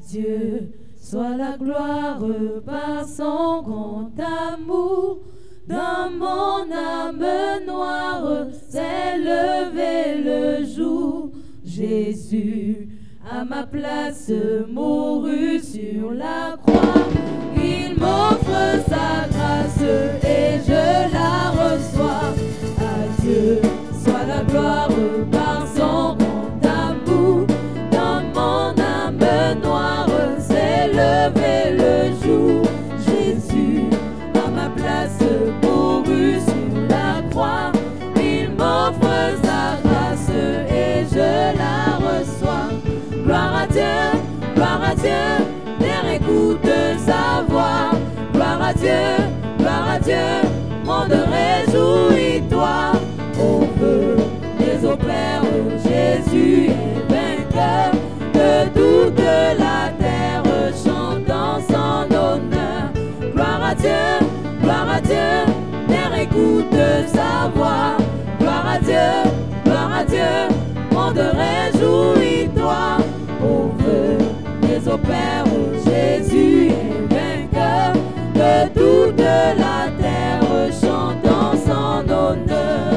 Dieu soit la gloire par son grand amour. Dans mon âme noire s'est levé le jour. Jésus, à ma place, mourut sur la croix. Il m'offre sa grâce et je la reçois. À Dieu soit la gloire par son grand amour. Dans mon âme noire s'est levé le jour. Jésus, à ma place, mourut sur la croix. Il m'offre sa grâce et je la reçois. Gloire à Dieu, terre écoute sa voix. Gloire à Dieu, monde réjouis-toi. Au feu des eaux claires, Jésus est vainqueur. De toute la terre chantant son honneur. Gloire à Dieu, terre écoute sa voix. Gloire à Dieu, monde réjouis-toi. Au feu des eaux claires, Jésus est vainqueur. De toute la terre chantant son honneur.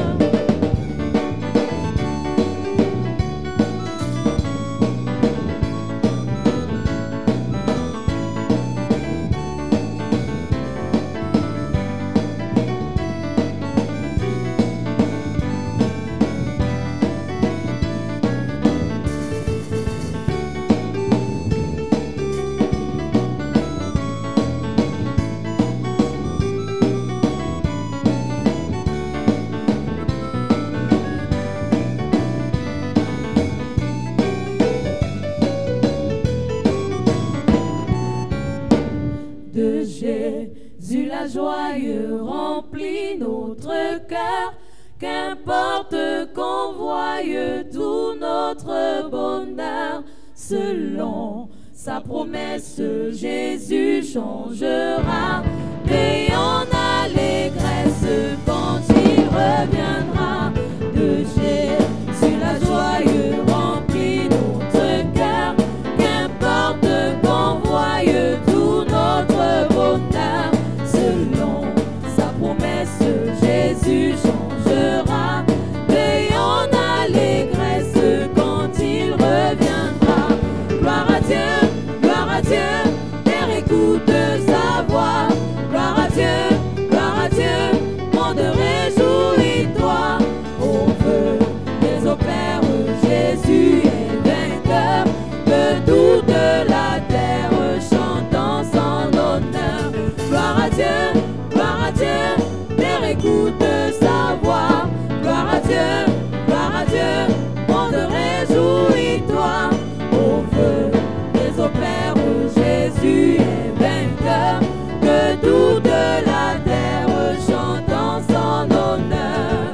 De Jésus la joie remplit notre cœur. Qu'importe qu'on voie tout notre bonheur. Selon sa promesse, Jésus changera. Et en allégresse quand il reviendra. De Jésus la joie remplit notre cœur. Qu'importe qu'on voie tout notre bonheur. Selon sa promesse, Jésus changera. Et en allégresse quand il reviendra. Gloire à Dieu, terre écoute sa voix. Gloire à Dieu, monde réjouis-toi. Au feu des eaux claires, Jésus est vainqueur. De toute la terre chantant son honneur. Gloire à Dieu, terre écoute sa voix. Gloire à Dieu, monde réjouis-toi. Au feu des eaux claires, Jésus est vainqueur. De toute la terre chantant son honneur.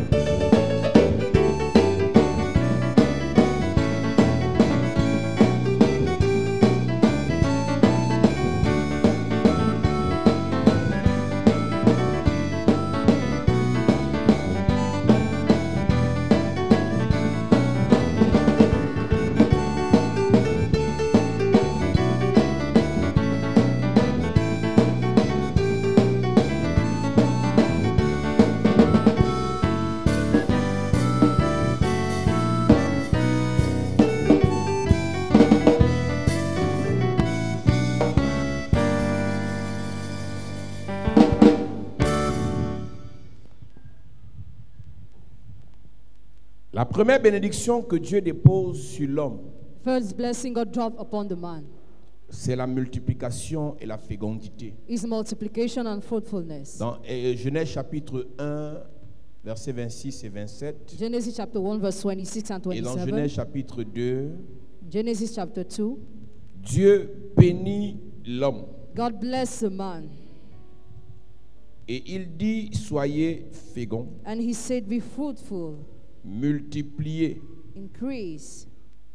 La première bénédiction que Dieu dépose sur l'homme, First blessing God dropped upon the man c'est la multiplication et la fécondité. is multiplication and fruitfulness. Dans Genèse chapitre 1, versets 26 et 27, Genesis chapter 1 verse 26 and et dans 27. Genèse chapitre 2, Genesis chapter 2. Dieu bénit l'homme. God bless the man. Et il dit, soyez féconds, And he said, be fruitful, multipliez, increase,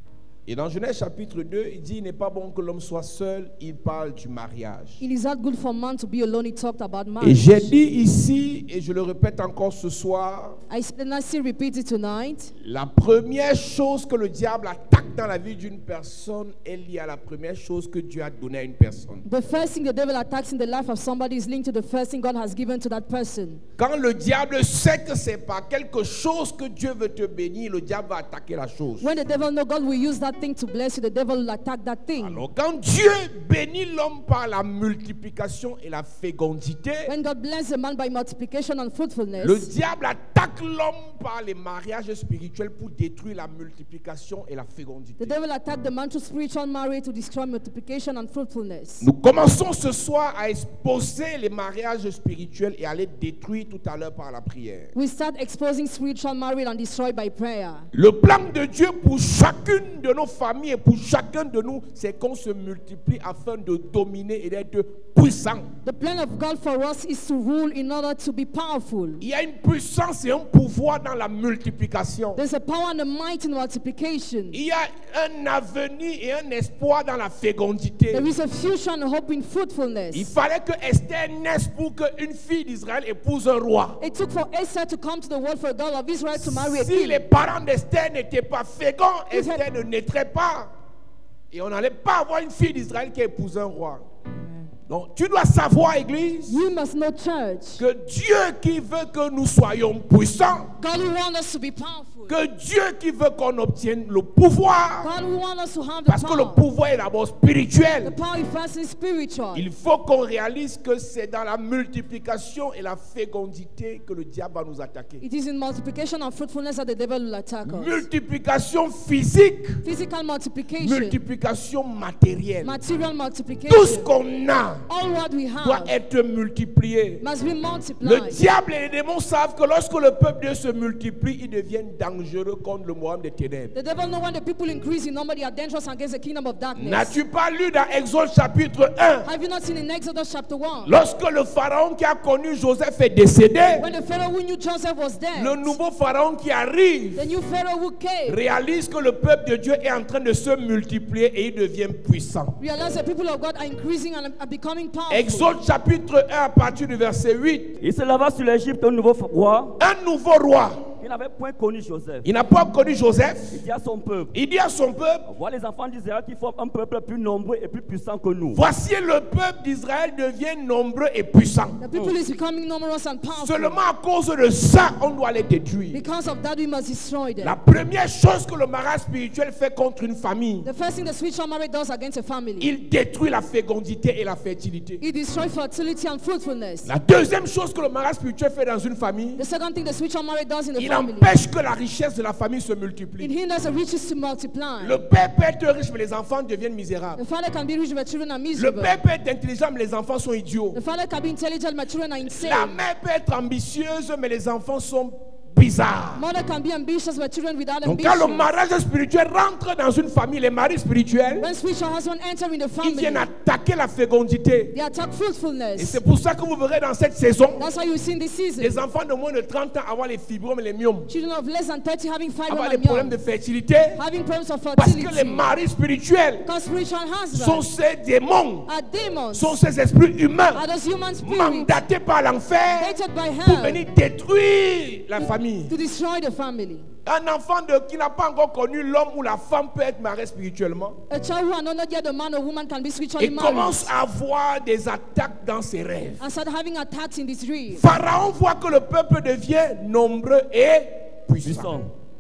Et dans Genèse chapitre 2, il dit, il n'est pas bon que l'homme soit seul, il parle du mariage. It is not good for man to be alone. He talked about Et marriage. j'ai dit ici, et je le répète encore ce soir, I said, and I still repeat it tonight. la première chose que le diable attaque dans la vie d'une personne est liée à la première chose que Dieu a donnée à une personne. The first thing the devil attacks in the life of somebody is linked to the first thing God has given to that person. Quand le diable sait que c'est par quelque chose que Dieu veut te bénir, le diable va attaquer la chose. When the devil knows God will use that thing to bless you, the devil will attack that thing. Alors quand Dieu bénit l'homme par la multiplication et la fécondité, When God blesses a man by multiplication and fruitfulness, le diable attaque l'homme par les mariages spirituels pour détruire la multiplication et la the fécondité. devil attacked the man through spiritual marriage to destroy multiplication and fruitfulness. Nous commençons ce soir à exposer les mariages spirituels et à les détruire tout à l'heure par la prière. We start exposing spiritual marriage and destroy by prayer. Le plan de Dieu pour chacune de nos familles et pour chacun de nous, c'est qu'on se multiplie afin de dominer et d'être puissant. The plan of God for us is to rule in order to be powerful. Il y a une puissance et un pouvoir dans la multiplication. There's a power and a might in multiplication. Il y a un avenir et un espoir dans la fécondité. There is a future and a hope in Il fruitfulness. fallait que Esther naisse pour qu'une fille d'Israël épouse un roi. It took for Esther to come to the world for a daughter of Israel to marry a Si king. les parents d'Esther n'étaient pas féconds, Esther ne naîtrait pas. Et on n'allait pas avoir une fille d'Israël qui épouse un roi. Donc, tu dois savoir, Église, You must know, church, que Dieu qui veut que nous soyons puissants, God will want us to be powerful. que Dieu qui veut qu'on obtienne le pouvoir, God will want us to have the parce que le power. pouvoir est d'abord The spirituel. power is firstly spiritual. Il faut qu'on réalise que c'est dans la multiplication et la fécondité que le diable va nous attaquer. It is in multiplication and fruitfulness that the devil will attack us. Multiplication physique, Physical multiplication, multiplication matérielle. material Tout ce multiplication, qu'on a all what we doit have être multiplié. must be Le multiplied. diable et les démons savent que lorsque le peuple de Dieu se multiplie, ils deviennent dangereux contre le royaume des ténèbres. The devil knows when the people increase in number, they are dangerous against the kingdom of darkness. N'as-tu pas lu dans Exode chapitre 1, Have you not seen in Exodus chapter 1? lorsque le pharaon qui a connu Joseph est décédé, When the Pharaoh who knew Joseph was dead, le nouveau pharaon qui arrive the new Pharaoh who came, réalise que le peuple de Dieu est en train de se multiplier et il devient puissant. realized the people of God are increasing and are becoming powerful. Exode chapitre 1 à partir du verset 8. Il se leva sur l'Égypte un nouveau roi. Un nouveau roi, Il n'avait point connu Joseph. il n'a pas connu Joseph. Il dit à son peuple, Il dit à son peuple, voilà les enfants d'Israël qui forment un peuple plus nombreux et plus puissant que nous. voici le peuple d'Israël devient nombreux et puissant. The people is becoming numerous and powerful. Seulement à cause de ça, on doit les détruire. Because of that, we must destroy them. La première chose que le mariage spirituel fait contre une famille, The first thing the spiritual marriage does against a family, il détruit la fécondité et la fertilité. it destroys fertility and fruitfulness. La deuxième chose que le mariage spirituel fait dans une famille, The second thing the spiritual marriage does in the il family, empêche que la richesse de la famille se it multiplie. hinders the riches to multiply. Le père peut être riche, mais les enfants deviennent misérables. The father can be rich, but children are Le miserable. père peut être intelligent, mais les enfants sont idiots. The father can be intelligent, but children are La insane. mère peut être ambitieuse, mais les enfants sont bizarres. Mother can be ambitious, but children without Donc quand le ambition. mariage spirituel rentre dans une famille, les maris spirituels, When spiritual husband enter in the ils viennent family, attaquer la fécondité. they attack Et fruitfulness. c'est pour ça que vous verrez dans cette saison, That's why you see in this season, les enfants de moins de 30 ans avoir les fibromes et les myomes, children of less than 30 having fibroid avoir les and problèmes de young, fertilité, having problems of parce que les fertility. maris spirituels Because spiritual sont husbands ces démons, are demons, sont ces esprits humains are those human spirits mandatés par l'enfer created by pour hell venir détruire la famille. to destroy the family. Un enfant qui n'a pas encore connu l'homme ou la femme peut être marié spirituellement A child who has not yet the man or woman can be spiritually et married commence à avoir des attaques dans ses rêves. and start having attacks in this dream. Pharaon voit que le peuple devient nombreux et puissant. Puissant.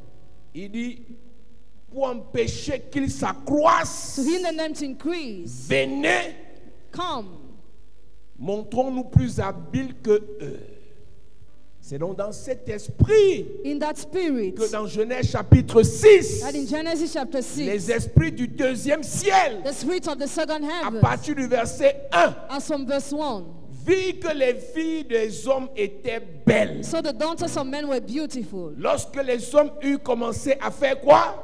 Il dit, pour empêcher qu'il s'accroisse, To hinder them to increase, venez, come, montrons-nous plus habiles que eux. C'est donc dans cet esprit in that spirit, que dans Genèse chapitre 6, that in Genesis chapter 6, les esprits du deuxième ciel, the spirit of the second à heaven, partir du verset 1, as from verse 1, vit que les filles des hommes étaient belles. so the daughters of men were beautiful. Lorsque les hommes eurent commencé à faire quoi?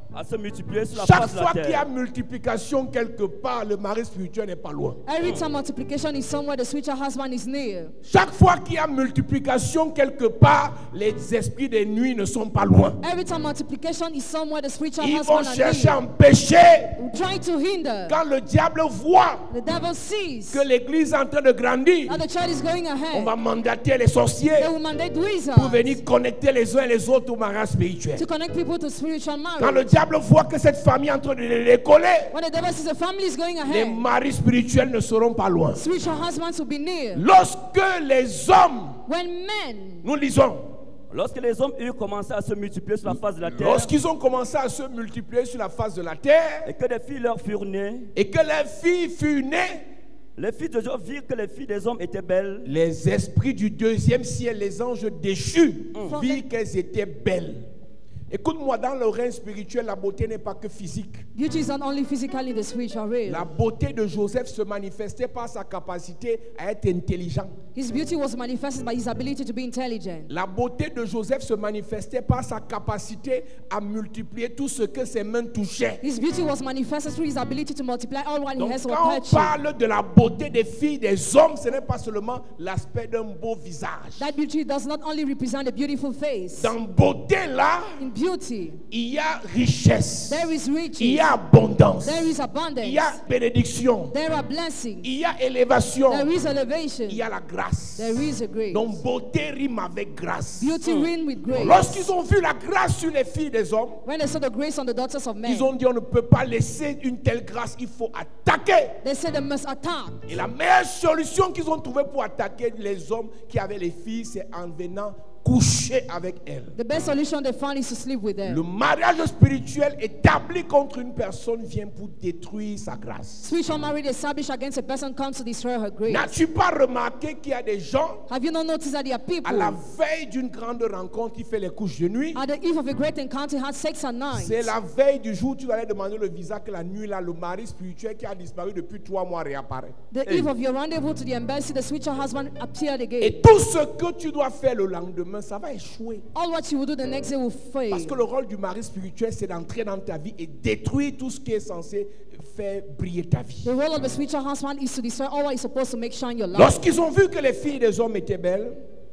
à se multiplier sur la Chaque face de la fois qu'il y a terre. multiplication quelque part, le mari spirituel n'est pas loin. Every time multiplication is somewhere, the spiritual husband is near. Chaque fois qu'il y a multiplication quelque part, les esprits des nuits ne sont pas loin. Every time multiplication is somewhere, the spiritual Ils vont husband are chercher à near. empêcher. Trying to hinder. Quand le diable voit The devil sees que l'église est en train de grandir, that the child is going on va ahead. mandater les sorciers They will mandate pour wizards venir connecter les uns et les autres au mariage spirituel. to connect people to spiritual Quand le marriage. diable voit que cette famille est en train de décoller, When the devil sees the family is going les ahead, maris spirituels ne seront pas loin. spiritual husbands will be near. Lorsque les hommes, When men, nous lisons, Lorsque les hommes eurent commencé à se multiplier sur la face de la terre, lorsqu'ils ont commencé à se multiplier sur la face de la terre et que des filles leur furent nées, et que les filles furent nées, les filles de Dieu virent que les filles des hommes étaient belles. les esprits du deuxième ciel, les anges déchus, virent qu'elles étaient belles. Écoute-moi, dans le règne spirituel, la beauté n'est pas que physique. beauty is not only physically the spiritual La realm. beauté de Joseph se manifestait par sa capacité à être intelligent. His beauty was manifested by his ability to be intelligent. La beauté de Joseph se manifestait par sa capacité à multiplier tout ce que ses mains touchaient. His beauty was manifested through his ability to multiply all what he Donc has or quand on touch. parle de la beauté des filles, des hommes, ce n'est pas seulement l'aspect d'un beau visage. That beauty does not only represent a beautiful face. Dans beauté là, In beauty, il y a richesse, there is il riches, y a abondance, there is il abundance, y a bénédiction, there are blessings, il y a élévation, there is elevation, il y a la grâce. there is a grace. Donc beauté rime avec grâce. Beauty reign with grace. Lorsqu'ils ont vu la grâce sur les filles des hommes, When they saw the grace on the daughters of men, ils ont dit on ne peut pas laisser une telle grâce, il faut attaquer. they said they must attack. Et la meilleure solution qu'ils ont trouvée pour attaquer les hommes qui avaient les filles, c'est en venant coucher avec elles. The best solution they found is to sleep with Le them. mariage spirituel établi contre une personne vient pour détruire sa grâce. Spiritual marriage established against a person comes to destroy her grace. N'as-tu pas remarqué qu'il y a des gens, Have you not noticed that there are à people la veille d'une grande rencontre, qui fait les couches de nuit? at the eve of a great encounter had sex at night? C'est la veille du jour où tu allais demander le visa que la nuit là, le mari spirituel qui a disparu depuis 3 mois réapparaît. The eve of your rendezvous to the embassy, the spiritual husband appeared again. Et tout ce que tu dois faire le lendemain, ça va échouer. All what you will do the next day will fail. Parce que le rôle du mari spirituel, c'est d'entrer dans ta vie et détruire tout ce qui est censé faire briller ta vie. The role of the spiritual husband is to destroy all what is supposed to make shine your life. Lorsqu'ils ont vu que les filles des hommes étaient belles,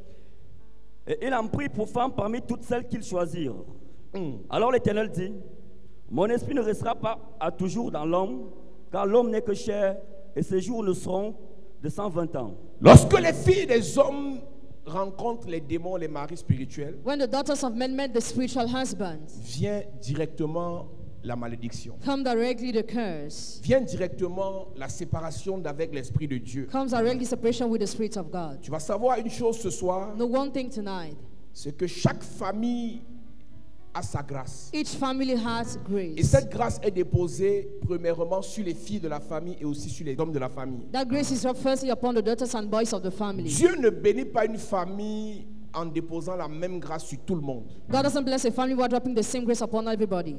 Et il en prit pour femme parmi toutes celles qu'ils choisirent. Alors l'Éternel dit, mon esprit ne restera pas à toujours dans l'homme, car l'homme n'est que chair, et ses jours ne seront de 120 ans. lorsque les filles des hommes rencontrent les démons, les maris spirituels, When the daughters of men met the spiritual husbands, vient directement la malédiction. come directly the curse. Vient directement la séparation d'avec l'Esprit de Dieu. Comes directly separation with the Spirit of God. Tu vas savoir une chose ce soir, No one thing tonight. c'est que chaque famille a sa grâce. Each family has Et grace. cette grâce est déposée premièrement sur les filles de la famille et aussi sur les hommes de la famille. That grace is firstly upon the daughters and boys of the family. Dieu ne bénit pas une famille en déposant la même grâce sur tout le monde. God doesn't bless a family while dropping the same grace upon everybody.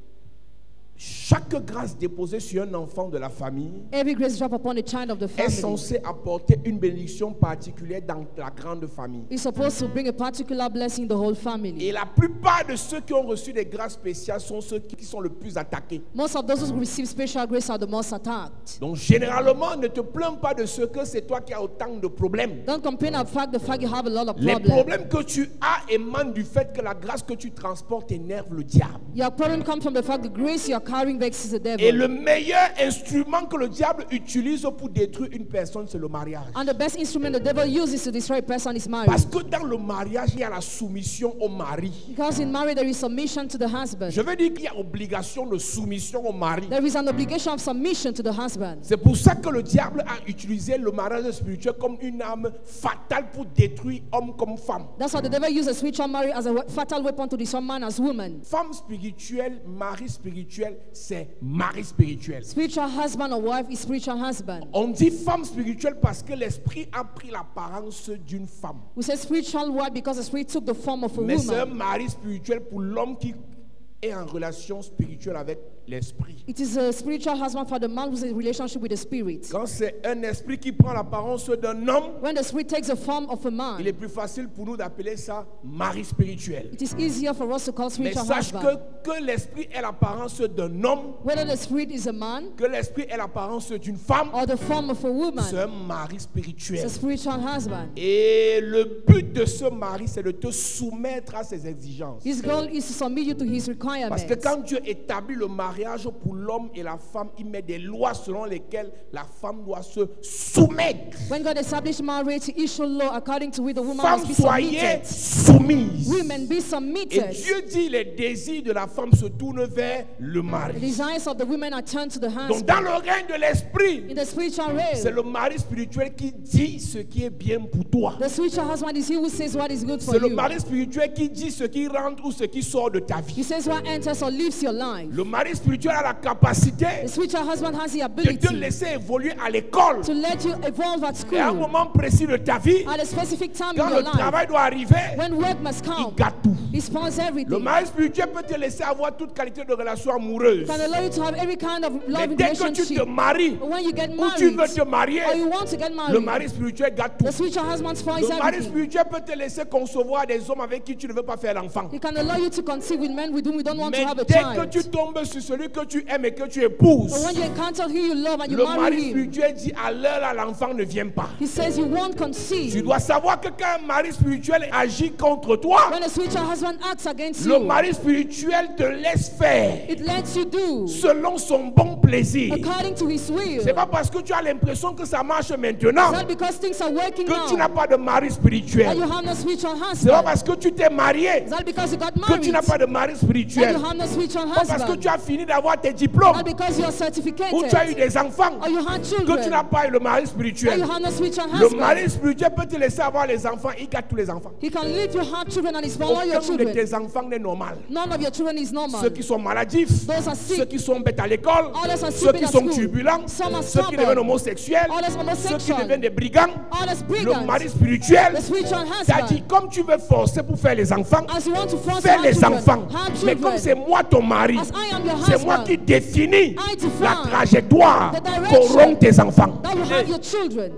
Chaque grâce déposée sur un enfant de la famille Every grace drop upon a child of the est family. censée apporter une bénédiction particulière dans la grande famille. It's supposed to bring a particular blessing in the whole Et family. la plupart de ceux qui ont reçu des grâces spéciales sont ceux qui sont le plus attaqués. Most of those who receive special grace are the most attacked. Donc généralement, ne te plains pas de ce que c'est toi qui as autant de problèmes. Don't complain about the fact you have a lot of Les problems. problèmes que tu as émanent du fait que la grâce que tu transportes énerve le diable. Your problem comes from the fact the grace you are carrying vexes the Et devil. le meilleur instrument que le diable utilise pour détruire une personne, c'est le mariage. And the best instrument the devil uses to destroy a person is Parce marriage. que dans le mariage, il y a la soumission au mari. Because in marriage there is submission to the husband. Je veux dire qu'il y a obligation de soumission au mari. There is an obligation of submission to the husband. C'est pour ça que le diable a utilisé le mariage spirituel comme une arme fatale pour détruire homme comme femme. That's why the devil uses spiritual marriage as a fatal weapon to destroy man as woman. Femme spirituelle, mari spirituel, c'est mari spirituel. Spiritual husband or wife is spiritual husband. On dit femme spirituelle parce que l'esprit a pris l'apparence d'une femme. We say spiritual wife because the spirit took the form of a Mais c'est un woman. mari spirituel pour l'homme qui est en relation spirituelle avec l'esprit. It is a spiritual husband for the man who's in a relationship with the spirit. Quand c'est un esprit qui prend l'apparence d'un homme, When the spirit takes the form of a man, il est plus facile pour nous d'appeler ça mari spirituel. it is easier for us to call Mais spiritual sache husband. que l'esprit est l'apparence d'un homme, Whether the spirit is a man que l'esprit est l'apparence d'une femme, or the form of a c'est woman, un mari it's spirituel. a spiritual husband. Et le but de ce mari, c'est de te soumettre à ses exigences. His goal is to submit you to his requirements. Parce que quand Dieu établit le mariage pour l'homme et la femme, il met des lois selon lesquelles la femme doit se soumettre. When God established marriage, he issued law according to which the woman Femmes, must be soyez submitted. soumises. Women, be Et submitted. Dieu dit, les désirs de la femme se tournent vers le The mari. desires of the women are turned to the Donc husband. dans le règne de l'esprit, In the spiritual c'est realm, le mari spirituel qui dit ce qui est bien pour toi. the spiritual husband is he who says what is good for C'est le you. mari spirituel qui dit ce qui rentre ou ce qui sort de ta He vie. says what enters or leaves your life. Le mari spirituel a la capacité The spiritual husband has the de te ability laisser évoluer à l'école. to let you evolve at Et à un school moment précis de ta vie, at a specific time quand in your le life. travail doit arriver, When work must il come, gâte tout. he spawns Le everything. mari spirituel peut te laisser avoir toute qualité de relation amoureuse. Can allow you to have every kind of Mais love dès que tu te relationship. maries But when you get ou tu married, veux te marier, or you want to get le married, mari spirituel gâte the tout. spiritual husband spoils Le mari everything. spirituel peut te laisser concevoir des hommes avec qui tu ne veux pas faire l'enfant. He can allow you to conceive with men with whom you don't want Mais to have a dès que child. tu tombes sur celui que tu aimes et que tu épouses, But when you encounter who you love and you le marry mari him, spirituel dit à l'heure là, l'enfant ne vient pas. he says you won't Tu conceive. dois savoir que quand un mari spirituel agit contre toi, When a spiritual husband acts against le you, mari spirituel te laisse faire it lets you do selon son bon plaisir. according to his will. C'est pas parce que tu as l'impression que ça marche maintenant It's not because things are working que tu n'as now pas de mari that spirituel. you have no spiritual C'est pas husband. parce que tu t'es marié It's not because you got que married tu n'as pas de mari that spirituel. you have no spiritual Pas parce que husband. tu as fini d'avoir tes diplômes Not because you are ou tu as eu certificated des enfants or you had que tu children n'as pas eu le mari or spirituel. you have no spiritual Le mari husband. spirituel peut te laisser avoir les enfants, il gâte tous les enfants. He can leave you have children and spoil all your Aucun de children. tes enfants n'est normal. None of your children is normal. Ceux qui sont maladifs, Those are ceux sick. qui sont bêtes à l'école, Others are ceux stupid qui at sont school. turbulents, Some are ceux qui stubborn. deviennent homosexuels, Others ceux qui homosexual. deviennent des brigands. Others Le brigands. mari spirituel The spiritual t'a dit, husband. comme tu veux forcer pour faire les enfants, As you want to force fais to les have children, enfants. have Mais comme c'est children. moi ton mari, As I am your c'est moi qui husband, définis I define la trajectoire the direction qu'auront tes enfants. that will have your children.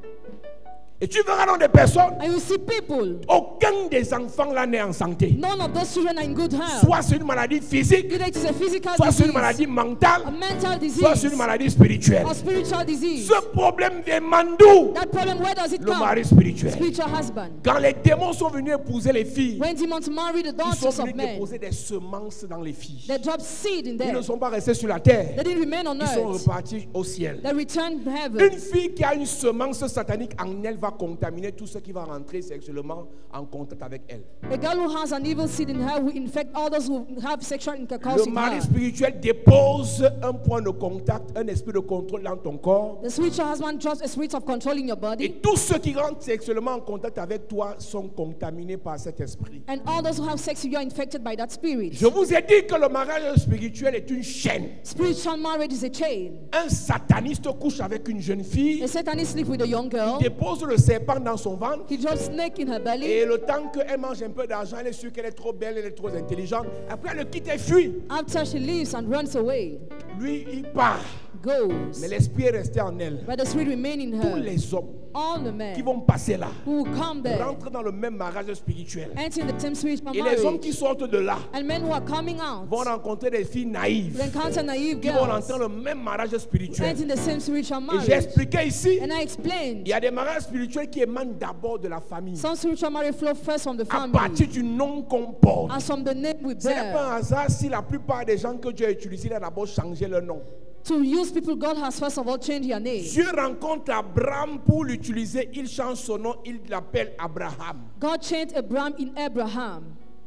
Et tu verras dans des personnes, And you see people, aucun des enfants là n'est en santé. none of those children are in good health. Soit c'est une maladie physique, Either it is a physical soit c'est une disease, maladie a mentale, mental soit c'est disease, une maladie spirituelle. or spiritual disease. Ce problème vient d'où? That problem, where does it Le come? mari spirituel. Spiritual husband. Quand les démons sont venus épouser les filles, When demons marry the ils sont daughters of venus men, déposer des semences dans les filles. they drop seed in Ils there. ne sont pas restés sur la terre. They didn't remain on Ils sont earth. repartis au ciel. They returned to Une heaven. fille qui a une semence satanique en elle va contaminer tout ce qui va rentrer sexuellement en contact avec elle. A girl who has an evil seed in her will infect others who have sexual intercourse Le with mari her. spirituel dépose un point de contact, un esprit de contrôle dans ton corps. The spiritual husband drops a spirit of control in your Et body. tous ceux qui rentrent sexuellement en contact avec toi sont contaminés par cet esprit. And all those who have sex with you are infected by that spirit. Je vous ai dit que le mariage spirituel est une chaîne. Spiritual marriage is a chain. Un sataniste couche avec une jeune fille, A Satanist sleep with a young girl. dépose le serpent dans son ventre. He drops snake in her belly. Et le temps qu'elle mange un peu d'argent, elle est sûre qu'elle est trop belle, elle est trop intelligente. Après, elle le quitte et fuit. After she leaves and runs away, Lui, il part. goes. Mais l'esprit est resté en elle. But the spirit remain in Tous her. les hommes All the qui men vont passer là who will come there, rentrent dans le même mariage spirituel. enter in the same spiritual Et les hommes marriage. qui sortent de là And men who are coming out vont rencontrer des filles will naïves encounter naive qui vont girls, rentrer dans le même mariage spirituel. enter in the same spiritual Et j'ai marriage. expliqué ici, And I il explained, y a des mariages spirituels qui émanent d'abord de la famille. some spiritual marriage flow first from the À family partir du nom qu'on porte. and from the name we Ce n'est pas bear. un hasard si la plupart des gens que Dieu a utilisés, il a d'abord changé leur nom. To use people, God has first of all changed your name. Dieu rencontre Abraham pour l'utiliser, il change son nom, il l'appelle Abraham. God changed Abraham in Abraham.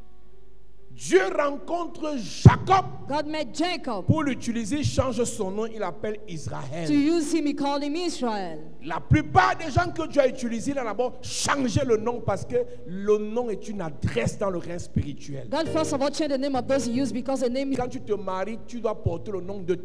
Dieu rencontre Jacob God met Jacob. pour l'utiliser, il change son nom, il l'appelle To Israël. use him, he called him Israel. La plupart des gens que Dieu a utilisés, il a d'abord changé le nom parce que le nom est une adresse dans le règne spirituel. God first of all changed the name of those he used because the name is... Quand tu te maries, tu dois porter le nom de ton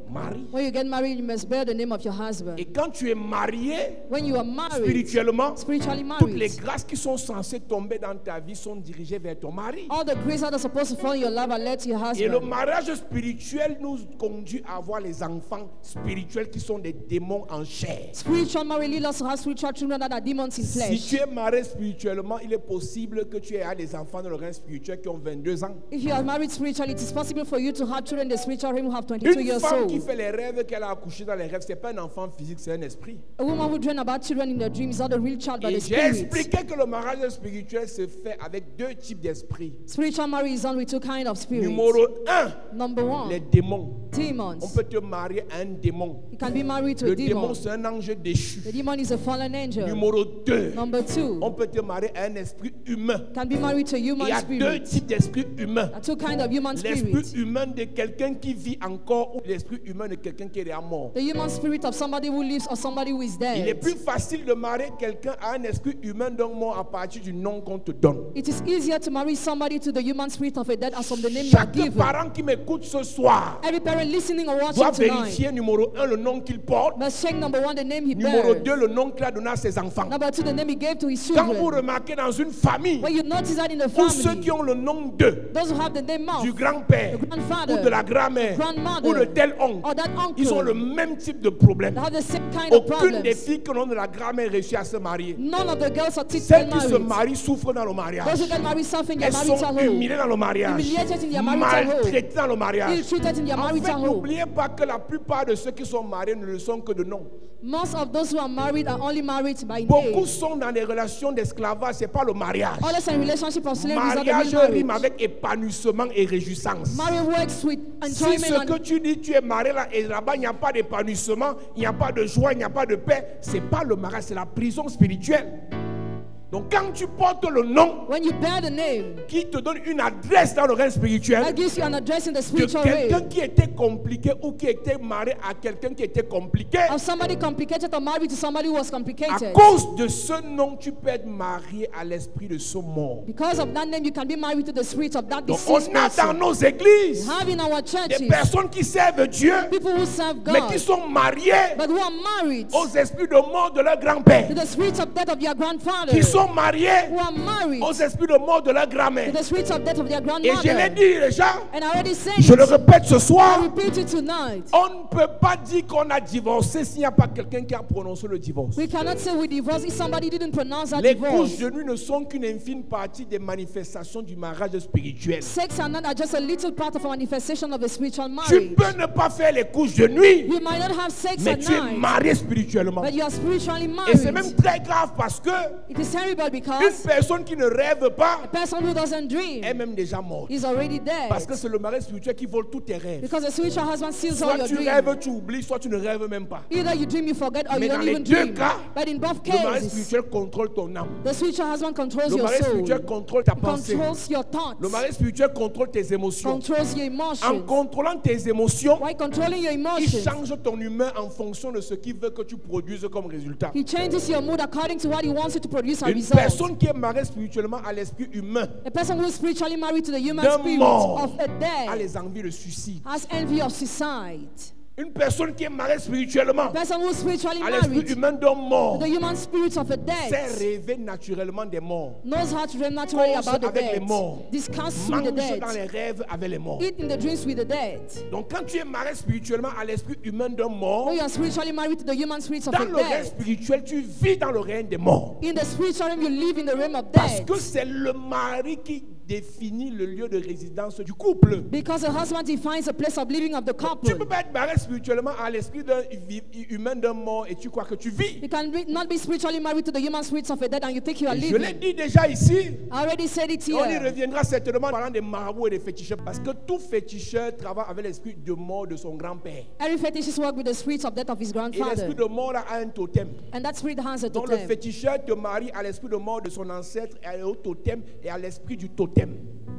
mari. When you get married, you must bear the name of your husband. Et quand tu es marié, When you are married, spirituellement, spiritually toutes les married, grâces qui sont censées tomber dans ta vie sont dirigées vers ton mari. all the graces that are supposed to fall in your life are led to your Et le husband. mariage spirituel nous conduit à avoir les enfants spirituels qui sont des démons en chair. Spiritual marriage leads us to have spiritual children that are demons in Si flesh. tu es marié spirituellement, il est possible que tu aies des enfants dans le règne spirituel qui ont 22 ans. If you are married spiritually, it is possible for you to have children in the spiritual realm who have 22 Une years femme qui old. fait les rêves qu'elle a accouché dans les rêves, ce n'est pas un enfant physique, c'est un esprit. A woman who dreams about children in their dreams is not a real child, but Et a j'ai spirit. expliqué que le mariage spirituel se fait avec deux types d'esprits. Spiritual marriage is done with two kinds of spirits. Numéro 1, Number les one, démons. On demons. peut te marier à un démon. You can be married to Le a démon, demon. c'est un ange déchu. The demon is a fallen angel. Numéro 2, Number two, on peut te marier à un esprit humain. can be married to a Il human y a deux spirit. types d'esprits humains. There are two kinds of human L'esprit spirits. humain de quelqu'un qui vit encore ou l'esprit humain de quelqu'un qui est déjà mort. The human spirit of somebody who lives or somebody who is Il est dead. plus facile de marier quelqu'un à un esprit humain d'un mort à partir du nom qu'on te donne. It is easier to marry somebody to the human spirit of a dead as from the name you are Chaque given. parent qui m'écoute ce soir Every parent listening or doit watching tonight vérifier numéro 1 le nom qu'il porte, must check number one, the name he numéro bears. 2 le nom qu'il a donné à ses enfants. Number two, the name he gave to his Quand vous children. remarquez dans une famille When you notice that in the ou ceux qui family, ont le nom de those who have the name du of grand-père the grandfather, ou de la grand-mère grandmother, ou de tel oncle, or that ils ont le uncle, même type de problème. they have the same kind of Aucune des problems. filles qui ont de la grand-mère réussit à se marier. None of the girls are Celles typically qui se married. marient souffrent dans le mariage. Those who get married suffer in their Elles sont marital humiliées home, dans le mariage, humiliated in their marital home, maltraitées dans le mariage. ill-treated in their En fait, marital home. n'oubliez pas que la plupart de ceux qui sont mariés ne le sont que de nom. Most of those who are married are only married by Beaucoup name. sont dans des relations d'esclavage, c'est pas le mariage. Others are in relationship of slavery is not the Mariage real rime marriage. avec épanouissement et réjouissance. Marriage works with Si enjoyment ce que and tu dis, tu es marié là et là-bas, il n'y a pas d'épanouissement, il n'y a pas de joie, il n'y a pas de paix, c'est pas le mariage, c'est la prison spirituelle. Donc quand tu portes le nom when you bear the name, qui te donne une adresse dans le règne spirituel, that gives you an address in the de spiritual quelqu'un realm. qui était compliqué ou qui était marié à quelqu'un qui était compliqué, Of somebody complicated or married to somebody who was à complicated. cause de ce nom, tu peux être marié à l'esprit de ce mort. Because of that name, you can be married to the spirit of that Donc on deceased a dans person. nos églises Have in our des churches personnes qui servent Dieu, people who serve mais qui God, sont mariées but who are married aux esprits de mort de leur grand-père, to the spirits of death of their grandfather, qui sont mariées who are married aux esprits de mort de leur to grand-mère. the spirits of death of their Et je l'ai grandmother. dit déjà, And I already said je le it. répète ce I soir, repeat it tonight. on ne peut pas dire qu'on a divorcé s'il n'y a pas quelqu'un qui a prononcé le divorce. We cannot say we divorce if somebody didn't pronounce that Les divorce. couches de nuit ne sont qu'une infime partie des manifestations du mariage spirituel. Sex and not are just a little part of a manifestation of a spiritual Tu marriage. peux ne pas faire les couches de nuit, You might not have sex mais at tu es night, marié spirituellement. but you are spiritually Et c'est married. même très grave parce que It is terrible une because personne qui ne rêve pas a person who doesn't dream est même déjà morte. is already dead. Parce que c'est le mariage spirituel qui vole tous tes rêves. Because the spiritual husband steals all Soit your tu dreams. rêves, tu oublies, soit tu ne rêves même pas. Either you dream, you forget, or Mais you dans don't les even deux dream. cas, But in both le mariage cases, spirituel contrôle ton âme. the spiritual husband controls Le your mariage soul, spirituel contrôle ta pensée. controls your thoughts, Le mariage spirituel contrôle tes émotions. controls your En emotions. contrôlant tes émotions, While controlling your il emotions, change ton humeur en fonction de ce qu'il veut que tu produises comme résultat. he changes your mood according to what he wants you to produce a Une result. personne qui est mariée spirituellement à l'esprit humain A person who is spiritually married to the human d'un spirit mort of a a dead les envies de suicide. has envy of suicide. Une personne qui est mariée spirituellement A person who is spiritually à l'esprit married humain d'un mort to the human spirit of a sait dead rêver naturellement des morts. knows how to dream naturally Cause about the avec les dead, morts. discuss with the Mange dans dead, les rêves avec les morts. eat in the dreams with the dead. Donc quand tu es marié spirituellement à l'esprit humain d'un mort, When you are spiritually married to the human spirit of dans a le règne dead, spirituel, tu vis dans le règne des morts. in the spiritual realm you live in the realm of Parce dead. que c'est le mari qui définit le lieu de résidence du couple. Because the husband defines the place of living of the Tu couple. ne peux pas être marié spirituellement à l'esprit humain d'un mort et tu crois que tu vis. You can not be spiritually married to the human spirits of a dead and you think you are Et je l'ai living. dit déjà ici. I already said it Et on y here. reviendra certainement en parlant des marabouts et des féticheurs. Parce que tout féticheur travaille avec l'esprit de mort de son grand-père. Every fetishist work with the spirits of death of his Et grandfather. l'esprit de mort a un totem. And that spirit has a Donc le totem. féticheur te marie à l'esprit de mort de son ancêtre, et au totem et à l'esprit du totem.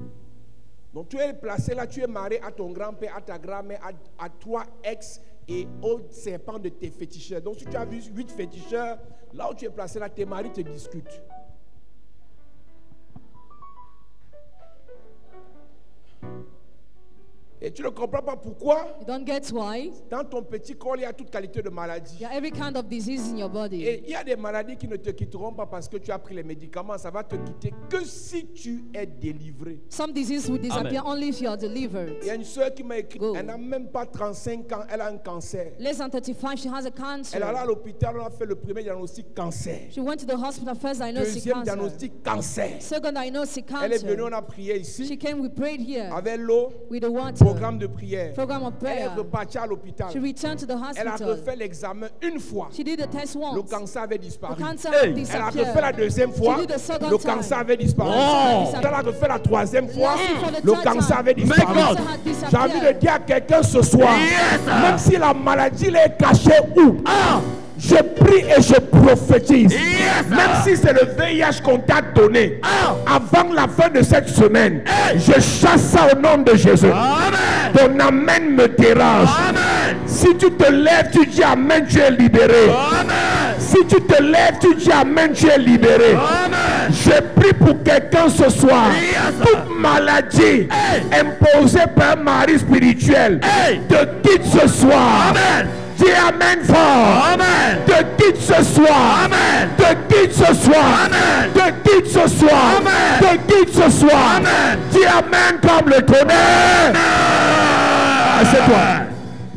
Donc tu es placé là, tu es marié à ton grand-père, à ta grand-mère, à toi, ex et aux serpents de tes féticheurs. Donc si tu as vu 8 féticheurs, là où tu es placé là, tes maris te discutent. Et tu ne comprends pas pourquoi. You don't get why. Dans ton petit corps, il y a toute qualité de maladie. There are every kind of disease in your body. Et il y a des maladies qui ne te quitteront pas parce que tu as pris les médicaments. Ça va te quitter que si tu es délivré. Some disease will disappear only if you are delivered. Il y a une soeur qui m'a écrit, Go. elle n'a même pas 35 ans, elle a un cancer. Less than 35, she has a cancer. Elle est allée à l'hôpital, on a fait le premier diagnostic cancer. She went to the hospital first diagnosed Deuxième cancer. diagnostic cancer. Second diagnosed Elle est venue, cancer. on a prié ici. She came, we prayed here Avec l'eau, with the water. programme de prière. Program of Elle est prayer. repartie à l'hôpital. She returned to the Elle a hospital. refait l'examen une fois. She did the test Le once. cancer avait The disparu. cancer Hey. had Elle a refait disappeared. la deuxième fois. She did the second Le time. cancer avait disparu. Oh. Elle a refait la troisième fois. For the Le third cancer time. avait The disparu. cancer had J'ai envie de disappeared. dire à quelqu'un ce soir, même si la maladie est cachée où, je prie et je prophétise. Même si c'est le VIH qu'on t'a donné, avant la fin de cette semaine, je chasse ça au nom de Jésus. Ton amen me dérange. Si tu te lèves, tu dis amen, tu es libéré. Si tu te lèves, tu dis amen, tu es libéré. Je prie pour quelqu'un ce soir. Toute maladie imposée par un mari spirituel te quitte ce soir. Dis amen fort. Amen. Te quitte ce soir. Amen. Te quitte ce soir. Amen. Te quitte ce soir. Amen. Te quitte ce soir. Amen. Dis amen comme le tonnerre. Assieds-toi.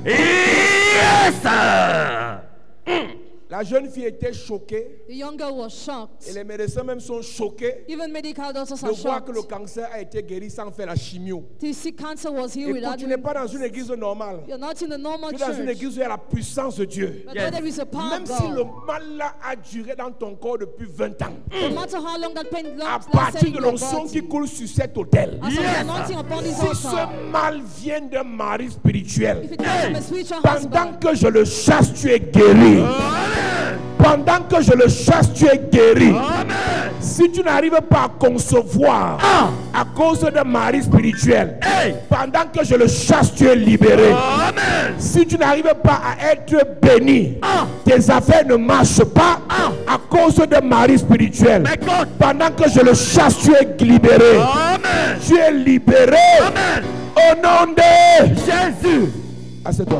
Yes. La jeune fille était choquée. The young girl was shocked. Et les médecins même sont choqués Even medical doctors de are voir que le shocked. cancer a été guéri sans faire la chimio. To see cancer was healed Écoute, without tu n'es doing. pas dans une église normale. You're not in the normal Tu es dans une church. église où il y a la puissance de Dieu. But where there is a power Même of si le God. mal là a duré dans ton corps depuis 20 ans, No matter how long that pain à lasts, partir de l'onction qui coule sur cet autel, as an anointing upon this si ce altar. mal vient d'un mari spirituel, If it comes from a spiritual pendant husband, que je le chasse, tu es guéri. Pendant que je le chasse, tu es guéri. Si tu n'arrives pas à concevoir à cause d'un mari spirituel, pendant que je le chasse, tu es libéré. Si tu n'arrives pas à être béni, tes affaires ne marchent pas à cause d'un mari spirituel. Pendant que je le chasse, tu es libéré. Tu es libéré. Au nom de Jésus. Assieds-toi.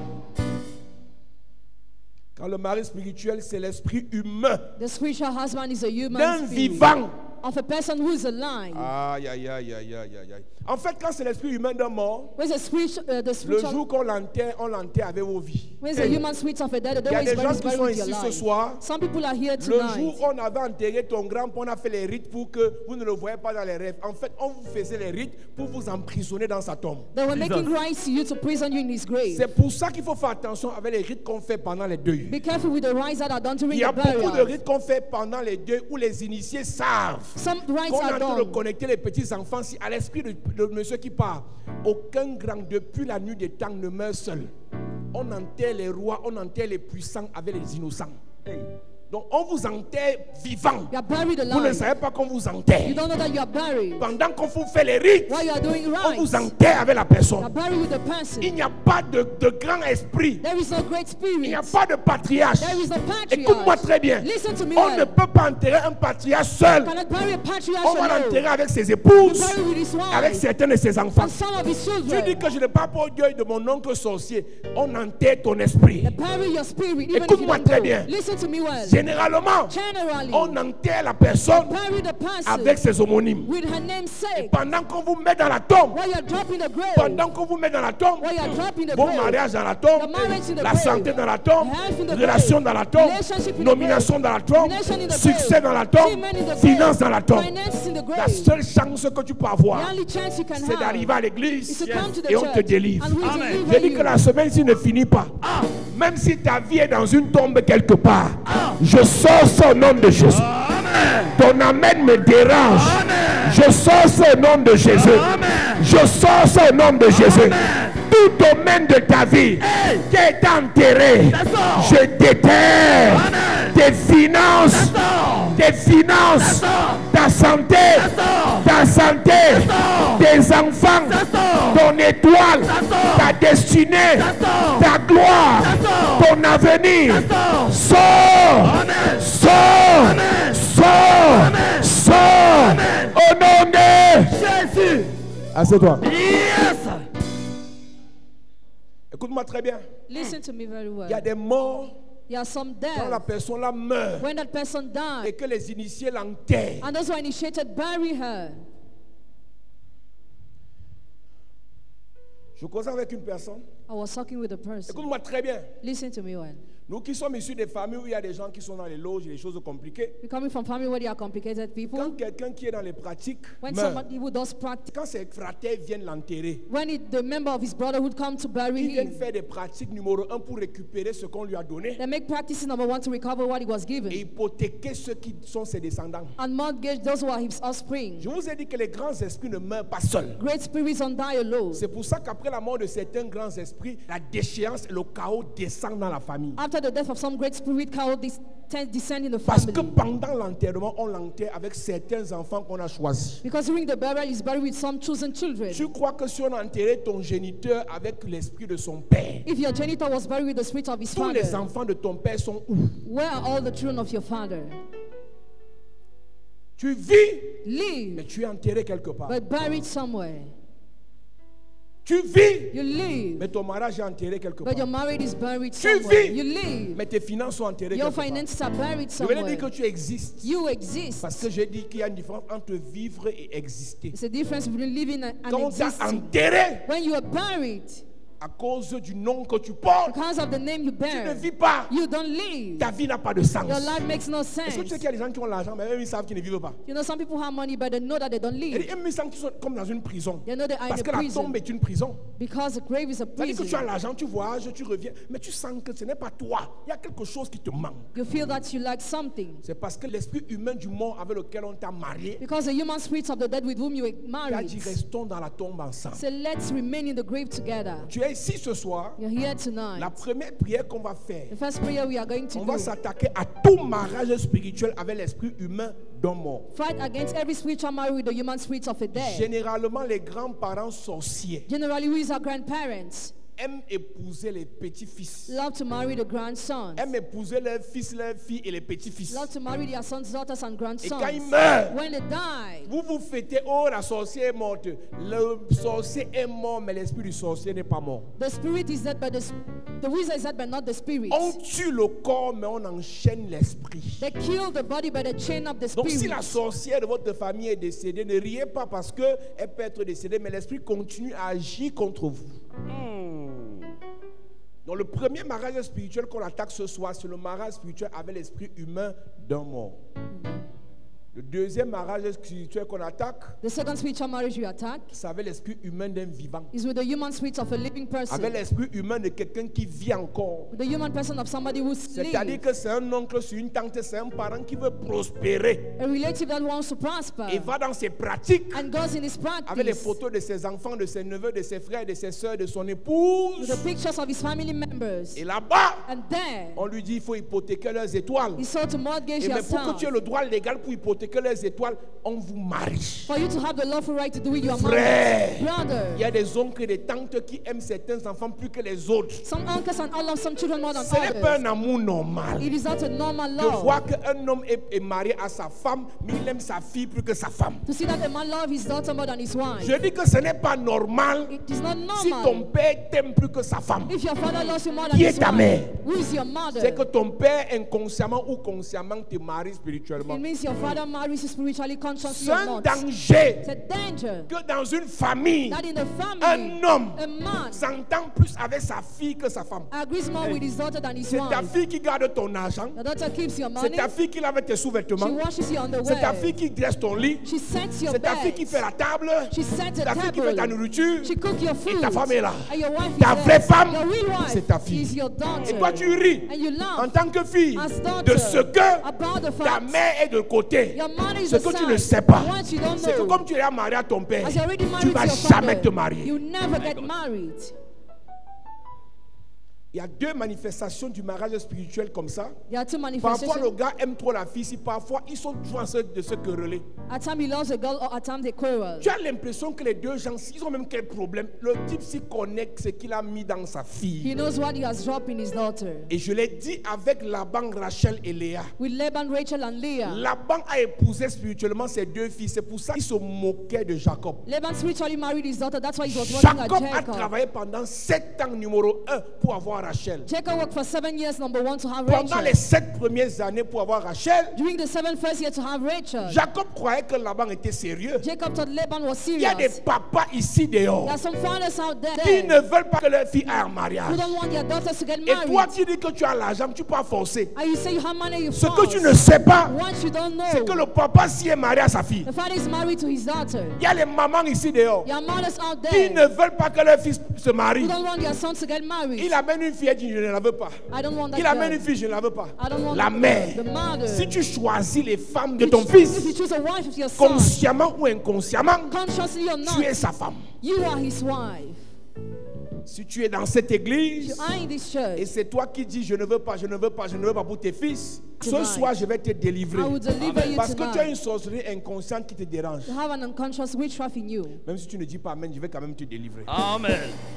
Quand le mari spirituel, c'est l'esprit humain the spiritual husband is a d'un human spirit vivant. of a person who is alive. Aïe, aïe, aïe, aïe, aïe, aïe, aïe. En fait, quand c'est l'esprit humain d'un mort, Where's the le spiritual? jour qu'on l'enterre, on l'enterre avec vos vies. Where's the human spirit of a dead? The Il y a way des is gens qui buried sont with your ici ce life. soir. Some people are here Le jour tonight. où on avait enterré ton grand-père, on a fait les rites pour que vous ne le voyez pas dans les rêves. En fait, on vous faisait les rites pour vous emprisonner dans sa tombe. They were making rites to you to prison you in his grave. C'est pour ça qu'il faut faire attention avec les rites qu'on fait pendant les deuils. Be careful with the rites that are done Il during y a the beaucoup de burial. rites qu'on fait pendant les deuils où les initiés savent Some rites qu'on est are en train de done. connecter les petits-enfants à l'esprit de monsieur qui parle. Aucun grand depuis la nuit des temps ne meurt seul. On enterre les rois, on enterre les puissants avec les innocents. Donc on vous enterre vivant. You are buried Vous ne alive. savez pas qu'on vous You enterre. don't know that you are buried. Pendant qu'on vous fait les rites, While you are doing on vous rites, enterre avec la you are personne. buried with the person. Il n'y a pas de grand esprit. There is no great Il n'y spirit. a pas de patriarche. There is no Écoute-moi patriarch. très bien. Listen to me On ne well. peut pas enterrer un patriarche seul. Cannot bury a patriarch On va alone. l'enterrer avec ses épouses, Bury with his avec wife certains de ses enfants. and some of his Tu dis children. que je ne parle pas au Dieu de mon oncle sorcier. On enterre ton esprit. They bury your spirit even if you Écoute-moi don't très know. bien. Listen to me well. Généralement, Generally, on enterre la personne bury the person avec ses homonymes. with her namesake. Pendant qu'on vous met dans la tombe, While you are dropping the grave, pendant qu'on vous met dans la tombe, while you are dropping the vos grave, mariages dans la tombe, the marriage in the la grave, santé dans la tombe, health in the relation grave, dans la tombe, relationship in the nomination dans la tombe, nomination in the succès grave, dans la tombe, achievement in the finance grave, dans la tombe. finances in the La grave. seule chance que tu peux avoir, The only chance you can c'est have d'arriver à is l'église to come to the et on te church délivre. and we Je deliver dis you. que la semaine-ci ne finit pas. Même si ta vie est dans une tombe quelque part, je sors ça au nom de Jésus. Ton amen me dérange. Je sors ça au nom de Jésus. Je sors ça au nom de Jésus. Tout domaine de ta vie qui est enterré, je déterre tes finances, ta santé, tes enfants, ton étoile, ta destinée, ta gloire, ton avenir. Sors, sors, sors, sors, au nom de Jésus. Assieds-toi. Écoute-moi très bien. Listen to me very well. Il y a des morts There are some quand la deaths personne là meurt when that person died, et que les initiés l'enterrent. and those who are initiated bury her. Je causais avec une personne. I was talking with a person. Écoute-moi très bien. Listen to me well. Nous qui sommes issus des familles où il y a des gens qui sont dans les loges et des choses compliquées. We're coming from family where they are complicated Quand people. quelqu'un qui est dans les pratiques When meurt, somebody who does practice, quand ses frères viennent l'enterrer, when the member of his brotherhood come to bury ils viennent him, faire des pratiques numéro 1 pour récupérer ce qu'on lui a donné they make practice number one to recover what he was et given, hypothéquer ceux qui sont ses descendants. and mortgage those who are his offspring. Je vous ai dit que les grands esprits ne meurent pas seuls. Great spirits don't die alone. C'est pour ça qu'après la mort de certains grands esprits, la déchéance et le chaos descendent dans la famille. After the death of some great spirit, chaos descend in the Parce que family. pendant l'enterrement, on l'enterre avec certains enfants qu'on a choisis. Because during the burial, he's buried with some chosen children. Tu crois que si on enterrait ton géniteur avec l'esprit de son père, If your genitor was buried with the spirit of his tous les father, enfants de ton père sont où? where are all the children of your father? Tu vis, mais Live, tu es enterré quelque part. but buried somewhere. Tu vis, You live, mais ton mariage est enterré quelque but your part. marriage is buried Tu somewhere. vis, You live, mais tes finances sont enterrées your quelque part. finances are buried Je voulais dire somewhere. que tu existes. You exist. Parce que j'ai dit qu'il y a une différence entre vivre et exister. It's a difference between living and Quand on t'a existing. enterré When you are buried, à cause du nom que tu portes, because of the name you tu ne bear, vis pas. you don't live. Ta vie n'a pas de sens. Your life makes no Est-ce que sense. tu sais qu'il y a des gens qui ont l'argent, mais eux, ils savent qu'ils ne vivent pas. You know, some people have money, but they know that they don't Et live. ils sentent qu'ils sont comme dans une prison. They know they are in Parce a que la prison. tombe est une prison. Because the grave is a C'est-à-dire que tu as prison. l'argent, tu voyages, tu reviens, mais tu sens que ce n'est pas toi. Il y a quelque chose qui te manque. You feel that you lack something. C'est parce que l'esprit humain du mort avec lequel on t'a marié, Because the human spirits of the dead with whom you were il a married dit restons dans la tombe ensemble. say, let's remain in the grave together. Tu es ici ce soir. You're here tonight. La première prière qu'on va faire, The first prayer we are going to on va do, s'attaquer à tout mariage spirituel avec l'esprit humain d'un mort. fight against every spiritual marriage with the human spirits of a dead. Généralement, les grands-parents sorciers Generally, we as our grandparents aiment épouser les petits-fils. love to marry the grandsons, Aiment épouser leurs fils, leurs filles et les petits-fils. love to marry their sons, daughters, and Et grandsons. quand ils meurent, When they die, vous vous fêtez, oh la sorcière est morte. Le sorcier est mort, mais l'esprit du sorcier n'est pas mort. the spirit is dead, but the wizard is dead, but not the spirit. On tue le corps, mais on enchaîne l'esprit. They kill the body, but they chain up the Donc si spirit. la sorcière de votre famille est décédée, ne riez pas parce qu'elle peut être décédée, mais l'esprit continue à agir contre vous. Donc le premier mariage spirituel qu'on attaque ce soir, c'est le mariage spirituel avec l'esprit humain d'un mort. Le deuxième mariage spirituel qu'on attaque, The second spiritual marriage you attack c'est avec l'esprit humain d'un vivant. is with the human spirit of a living person. Avec l'esprit humain de quelqu'un qui vit encore. With the human person of somebody who's C'est-à-dire lives. que c'est un oncle sur une tante, c'est un parent qui veut prospérer. A relative that wants to prosper Et va dans ses pratiques and goes in his avec les practice photos de ses enfants, de ses neveux, de ses frères, de ses soeurs, de son with épouse. the pictures of his family members. Et là-bas, And there, on lui dit il faut hypothéquer leurs étoiles. he sought to mortgage Et your mais pour que tu aies son. le droit légal pour hypothéquer leurs étoiles, on vous marie. For you to have the lawful right to do it, you are Frère, married. il y Brother, a des oncles et des tantes qui aiment certains enfants plus que les autres. some uncles and all love some children more than Ce n'est pas un others. amour normal. It is not a normal De love. voir qu'un homme est marié à sa femme, mais il aime sa fille plus que sa femme. To see that a man loves his daughter more than his wife. Je dis que ce n'est pas normal It is not si ton normal. père t'aime plus que sa femme. If your father loves you more than Qui est his ta wife, mère? who is your mother? C'est que ton père inconsciemment ou consciemment te marie spirituellement. It means your father marries you spiritually, consciously C'est or un not. danger It's a danger que dans une famille, that in the family, un homme a man s'entend plus avec sa fille que sa femme. agrees more with his daughter than his C'est ta wife. fille qui garde ton argent. The daughter keeps your C'est money. ta fille qui lave tes She sous-vêtements. washes you on the C'est ta fille way. qui dresse ton lit. She sets your C'est ta fille bed. qui fait la table. She sets C'est a ta fille qui fait ta table. nourriture. She cooks your Et food. ta femme est là. And your wife Ta is vraie there. femme, Your real wife c'est ta fille. is your daughter. Et toi, tu ris And you en laugh tant que fille as daughter de ce que about the ta fact mère est de côté. your mother is Ce the que tu son. ne sais pas, What you don't c'est que know. comme tu es marié à ton père, As you're already tu married ne vas to your jamais father, te marier. you never get married. Il y a deux manifestations du mariage spirituel comme ça. There are two Parfois, le manifestations. gars aime trop la fille, si parfois, ils sont toujours en train de se quereller. At times he loves a girl, or at times they quarrel. Tu as l'impression que les deux gens, ils ont même quel problème. Le type s'y connecte ce qu'il a mis dans sa He fille. knows what he has dropped in his daughter. Et je l'ai dit avec Laban, Rachel et Léa. With Laban, Rachel, and Leah. Laban a épousé spirituellement ses deux filles. C'est pour ça qu'il se moquait de Jacob. Laban spiritually married his daughter. That's why he was working at Jacob a Jacob. travaillé pendant 7 ans, numéro 1, pour avoir Rachel. Jacob worked for 7 years, number 1, to have Pendant Rachel. les 7 premières années pour avoir Rachel, During the 7 first year to have Rachel. Jacob croyait que Laban était sérieux. Jacob thought Laban was Il y a des serious. papas ici There dehors are some fathers out qui there ne veulent pas que leur fille aille en who mariage. don't want their daughters to get Et toi married. qui dis que tu as l'argent, tu peux pas forcer. And you say you have money, you Ce que tu ne force. sais pas, What you don't c'est que know, le papa s'y est marié à sa fille. the father is married to his daughter. Il y a les mamans ici dehors Your mothers out qui there ne veulent pas que leur fils se marie. who don't want their sons to get married. Il amène une fille et dit je ne la veux pas. I don't want that Il amène une girl. fille, je ne la veux pas. I don't want La that mère. girl. The mother. Si tu choisis les femmes de If ton you fils, choose a wife of your son, consciemment ou inconsciemment, consciously or tu es not, sa femme. you are his wife. Si tu es dans cette You église are in this et church. c'est toi qui dis je ne veux pas, je ne veux pas, je ne veux pas pour tes fils, ce Tonight, soir je vais te délivrer. I will deliver you Parce que tu as tonight. une sorcellerie inconsciente qui te dérange. You have an unconscious witchcraft in you. Même si tu ne dis pas amen, je vais quand même te délivrer. Amen.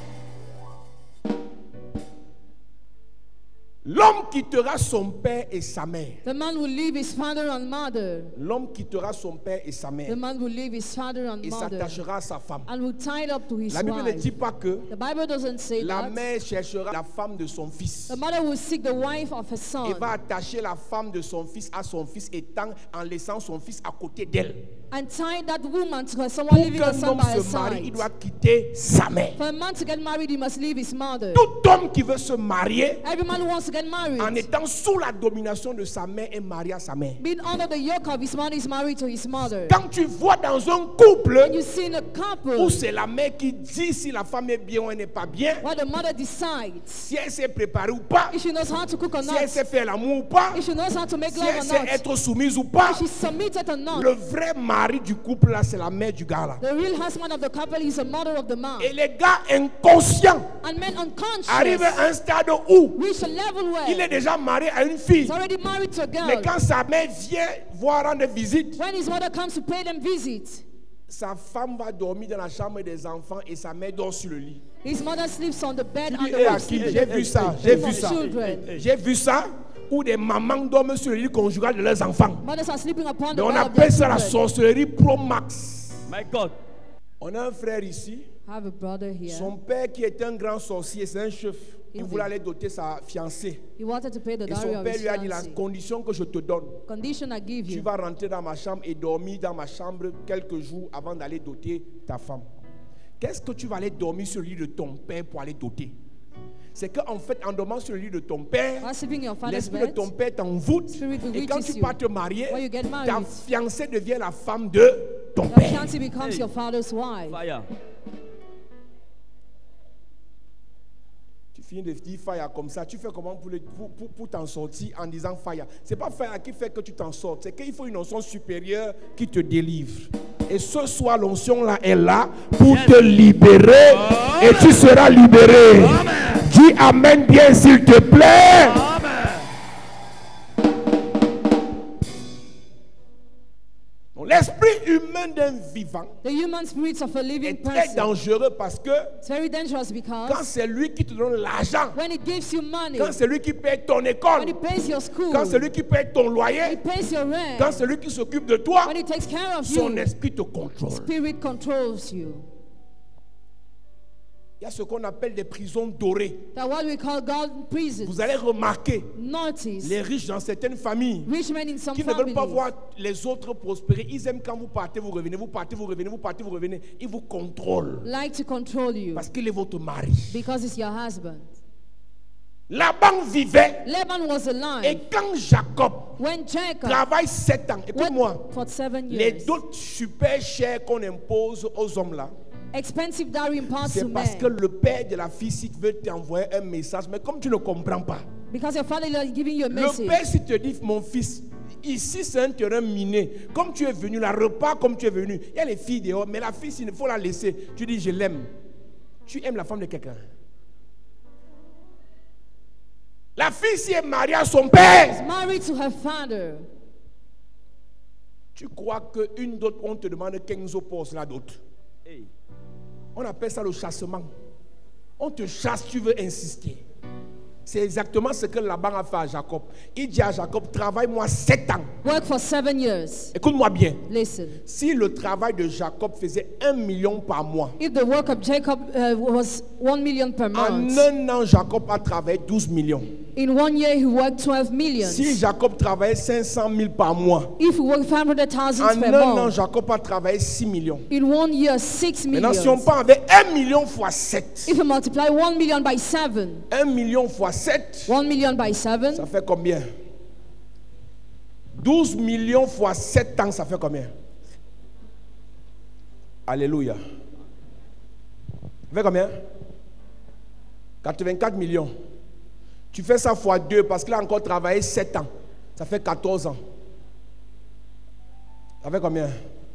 L'homme quittera son père et sa mère. The man will leave his father and mother. L'homme quittera son père et sa The mère man will leave his father and et mother s'attachera à sa femme. and will tie it up to his La Bible ne dit wife. pas que The Bible doesn't say la that. mère cherchera la femme de son fils. The mother will seek the wife of her Et son va attacher la femme de son fils à son fils étant en laissant son fils à côté d'elle. and tie that woman to her son Pour while leaving her qu'un son homme by her se marie, il side. doit quitter sa mère. For a man to get married, he must leave his mother. Tout homme qui veut se marier Every man who wants to get en married, étant sous la domination de sa mère est marié à sa mère. being under the yoke of his mother, is married to his mother. Quand tu vois dans un couple When you see in a couple où c'est la mère qui dit si la femme est bien ou elle n'est pas bien, where the mother decides si elle s'est préparée ou pas, if she knows how to cook or si elle not, sait faire l'amour ou pas, if she knows how to make si love elle or sait not, être soumise ou pas, if she's submitted or not. le vrai mari du couple là, c'est la mère du gars là. The real husband of the couple is the mother of the man. Et les gars inconscients And men unconscious arrivent à un stade où reach a level where il est déjà marié à une fille. he's already married to a Mais girl. quand sa mère vient voir rendre visite, When his mother comes to pay them visit, sa femme va dormir dans la chambre des enfants et sa mère dort sur le lit. his mother sleeps on the bed Tu dis, and eh, the Akil, wife j'ai vu ça, j'ai vu of ça. children. J'ai vu ça où des mamans dorment sur le lit conjugal de leurs enfants. Mothers are sleeping upon Mais the on bed of appelle their ça la children. sorcellerie pro max. My God. On a un frère ici, I have a brother here. son père qui était un grand sorcier, c'est un chef. Il Indeed. voulait aller doter sa fiancée. He wanted to pay the Et dowry son of père his lui a dit, la fiancée. condition que je te donne, Condition I give tu you. vas rentrer dans ma chambre et dormir dans ma chambre quelques jours avant d'aller doter ta femme. Qu'est-ce que tu vas aller dormir sur le lit de ton père pour aller doter? C'est qu'en fait, en dormant sur le lit de ton père, While sleeping in your father's l'esprit de bed, ton père t'envoûte. Spirit Et quand bewitches tu you. pars te marier, When you get ta married, fiancée devient la femme de ton your père. fiancée becomes Hey. your father's wife. Fire. Tu finis de dire fire comme ça. Tu fais comment pour t'en sortir en disant fire? C'est pas fire qui fait que tu t'en sortes. C'est qu'il faut une onction supérieure qui te délivre. Et ce soir, l'onction là est là pour te libérer. Et tu seras libéré. Dis amen bien s'il te plaît. Donc, l'esprit humain d'un vivant The human spirits of a living est très person. dangereux parce que It's very dangerous quand because c'est lui qui te donne l'argent, when it gives you money, quand c'est lui qui paye ton when école, it pays your school, quand c'est lui qui paye ton when loyer, it pays your rent, quand c'est lui qui s'occupe de toi, when it takes care of son you, esprit te contrôle. spirit controls you. Il y a ce qu'on appelle des prisons dorées. That's what we call God prisons. Vous allez remarquer, Notice, les riches dans certaines familles rich men in some qui ne veulent pas families, voir les autres prospérer, ils aiment quand vous partez, vous revenez, vous partez, vous revenez, vous partez, vous revenez. Ils vous contrôlent like to control you parce qu'il est votre mari. because it's your husband. Laban vivait Laban was et alive quand Jacob when Jacob travaille 7 ans, écoute-moi, worked for 7 les years. dots super chers qu'on impose aux hommes là, Expensive dowry imparted c'est to parce que men. le père de la fille s'il veut t'envoyer un message, mais comme tu ne comprends pas, Because your father is giving you a le message. père s'il te dit, mon fils, ici c'est un terrain miné, comme tu es venu, la repart comme tu es venu, il y a les filles dehors, mais la fille, il faut la laisser, tu dis je l'aime, tu aimes la femme de quelqu'un. La fille si est mariée à son père. married to her father. Tu crois qu'une d'autre, on te demande 15 postes là d'autre. Hey. On appelle ça le chassement. On te chasse, tu veux insister. C'est exactement ce que Laban a fait à Jacob. Il dit à Jacob, travaille-moi 7 ans. Work for 7 years. Écoute-moi bien. Listen. Si le travail de Jacob faisait 1 million par mois, If the work of Jacob was 1 million per en month, un an, Jacob a travaillé 12 millions. in 1 year he worked 12 million. Si Jacob travaillait 500 000 par mois, If he worked 500,000 en per un an, month, Jacob a travaillé 6 millions. in 1 year 6 Maintenant, million. si on part avec 1 million fois 7, If you multiply 1 million by 7, 1 million fois 7, 1 million by 7, ça fait combien? 12 millions fois 7 ans, ça fait combien? Alléluia. Ça fait combien? 84 millions. Tu fais ça fois 2 parce qu'il a encore travaillé 7 ans. Ça fait 14 ans. Ça fait combien?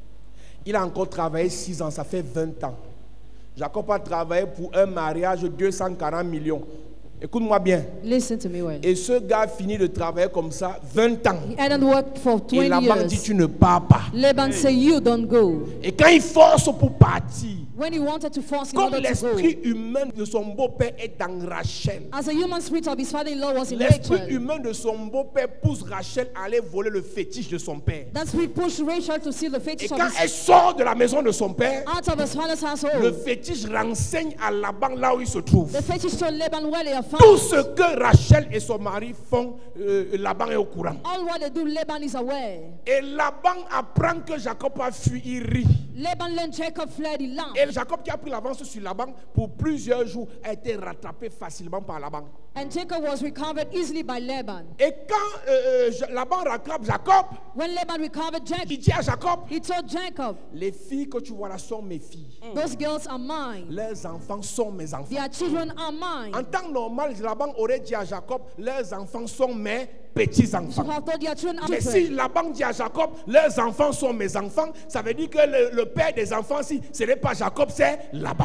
Il a encore travaillé 6 ans, ça fait 20 ans. Jacob a travaillé pour un mariage de 240 millions. Écoute-moi bien. listen to me well. Et ce gars finit de travailler comme ça 20 ans. He hadn't worked for Et 20 Laban dit, years. tu ne pars pas. Laban said, you don't go. Et quand il force pour partir, When he wanted to force in comme order to l'esprit go, humain de son beau-père est dans Rachel, as a human spirit of his father-in-law was in l'esprit Rachel, humain de son beau-père pousse Rachel à aller voler le fétiche de son père. that spirit pushed Rachel to steal the Et fetish of quand his, elle sort de la maison de son père, out of his father's le household. fétiche renseigne à Laban là où il se trouve. The fetish told Laban where they are Tout found. ce que Rachel et son mari font, Laban est au courant. All what they do, Laban is aware. Et Laban apprend que Jacob a fui, il rit. Laban learned Jacob fled, he laughed. Et Jacob qui a pris l'avance sur Laban pour plusieurs jours a été rattrapé facilement par Laban. And Jacob was recovered easily by Laban. Et quand Laban rattrape Jacob, When Laban recovered Jacob, il dit à Jacob, he told Jacob, les filles que tu vois là sont mes filles. those girls are mine. Leurs enfants sont mes enfants. Their children are mine. En temps normal, Laban aurait dit à Jacob, leurs enfants sont mes So petits-enfants. have told their children are Mais si children. Laban dit à Jacob, leurs enfants sont mes enfants, ça veut dire que le père des enfants, si ce n'est pas Jacob, c'est Laban.